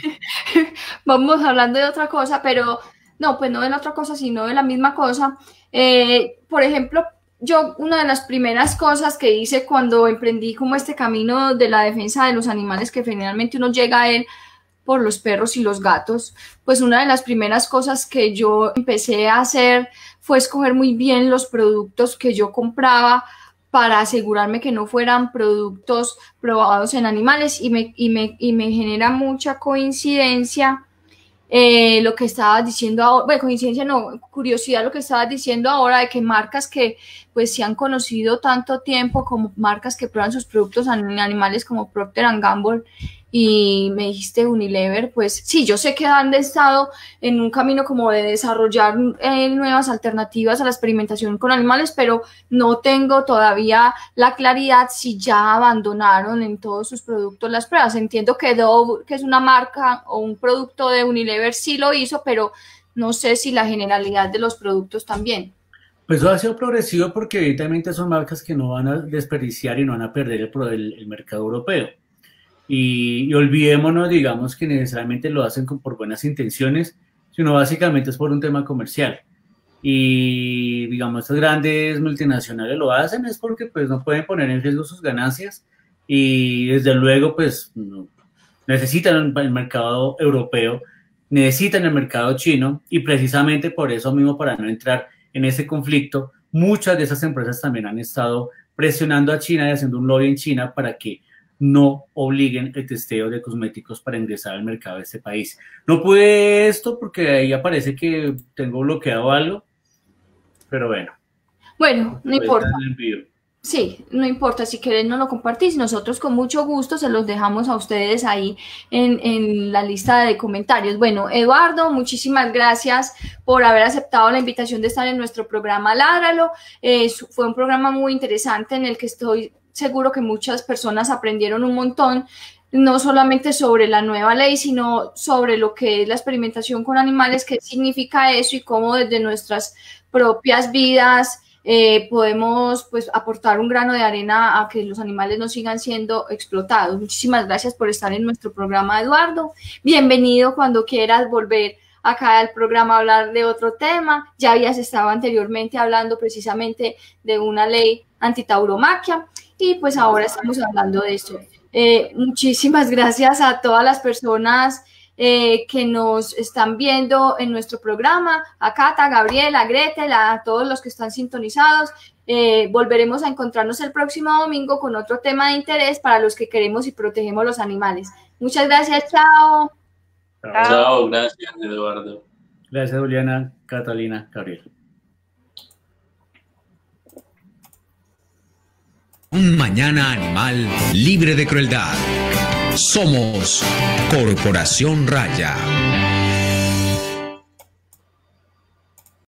S4: vamos hablando de otra cosa, pero no, pues no de la otra cosa, sino de la misma cosa. Eh, por ejemplo, yo una de las primeras cosas que hice cuando emprendí como este camino de la defensa de los animales, que generalmente uno llega a él por los perros y los gatos, pues una de las primeras cosas que yo empecé a hacer fue escoger muy bien los productos que yo compraba, para asegurarme que no fueran productos probados en animales, y me, y me, y me genera mucha coincidencia eh, lo que estabas diciendo ahora, bueno, coincidencia no, curiosidad lo que estabas diciendo ahora, de que marcas que pues se han conocido tanto tiempo como marcas que prueban sus productos en animales como Procter and Gamble, y me dijiste Unilever, pues sí, yo sé que han estado en un camino como de desarrollar eh, nuevas alternativas a la experimentación con animales, pero no tengo todavía la claridad si ya abandonaron en todos sus productos las pruebas. Entiendo que Dove, que es una marca o un producto de Unilever, sí lo hizo, pero no sé si la generalidad de los productos también.
S1: Pues eso ha sido progresivo porque evidentemente son marcas que no van a desperdiciar y no van a perder el, el, el mercado europeo. Y, y olvidémonos, digamos, que necesariamente lo hacen con, por buenas intenciones, sino básicamente es por un tema comercial. Y, digamos, estas grandes multinacionales lo hacen es porque pues no pueden poner en riesgo sus ganancias, y desde luego pues no, necesitan el mercado europeo, necesitan el mercado chino, y precisamente por eso mismo, para no entrar en ese conflicto, muchas de esas empresas también han estado presionando a China y haciendo un lobby en China para que no obliguen el testeo de cosméticos para ingresar al mercado de este país. No pude esto porque ahí aparece que tengo bloqueado algo, pero bueno.
S4: Bueno, no importa. Sí, no importa, si quieren no lo compartís, nosotros con mucho gusto se los dejamos a ustedes ahí en, en la lista de comentarios. Bueno, Eduardo, muchísimas gracias por haber aceptado la invitación de estar en nuestro programa Ládralo. Eh, fue un programa muy interesante en el que estoy seguro que muchas personas aprendieron un montón, no solamente sobre la nueva ley, sino sobre lo que es la experimentación con animales, qué significa eso y cómo desde nuestras propias vidas eh, podemos pues aportar un grano de arena a que los animales no sigan siendo explotados. Muchísimas gracias por estar en nuestro programa, Eduardo. Bienvenido cuando quieras volver acá al programa a hablar de otro tema. Ya habías estado anteriormente hablando precisamente de una ley antitauromaquia, y pues ahora estamos hablando de esto. Eh, muchísimas gracias a todas las personas eh, que nos están viendo en nuestro programa, a Cata, a Gabriela, a Gretel, a todos los que están sintonizados. Eh, volveremos a encontrarnos el próximo domingo con otro tema de interés para los que queremos y protegemos los animales. Muchas gracias, chao.
S3: Chao, chao, gracias, Eduardo.
S1: Gracias, Juliana, Catalina, Gabriel.
S2: Un mañana animal libre de crueldad. Somos Corporación Raya.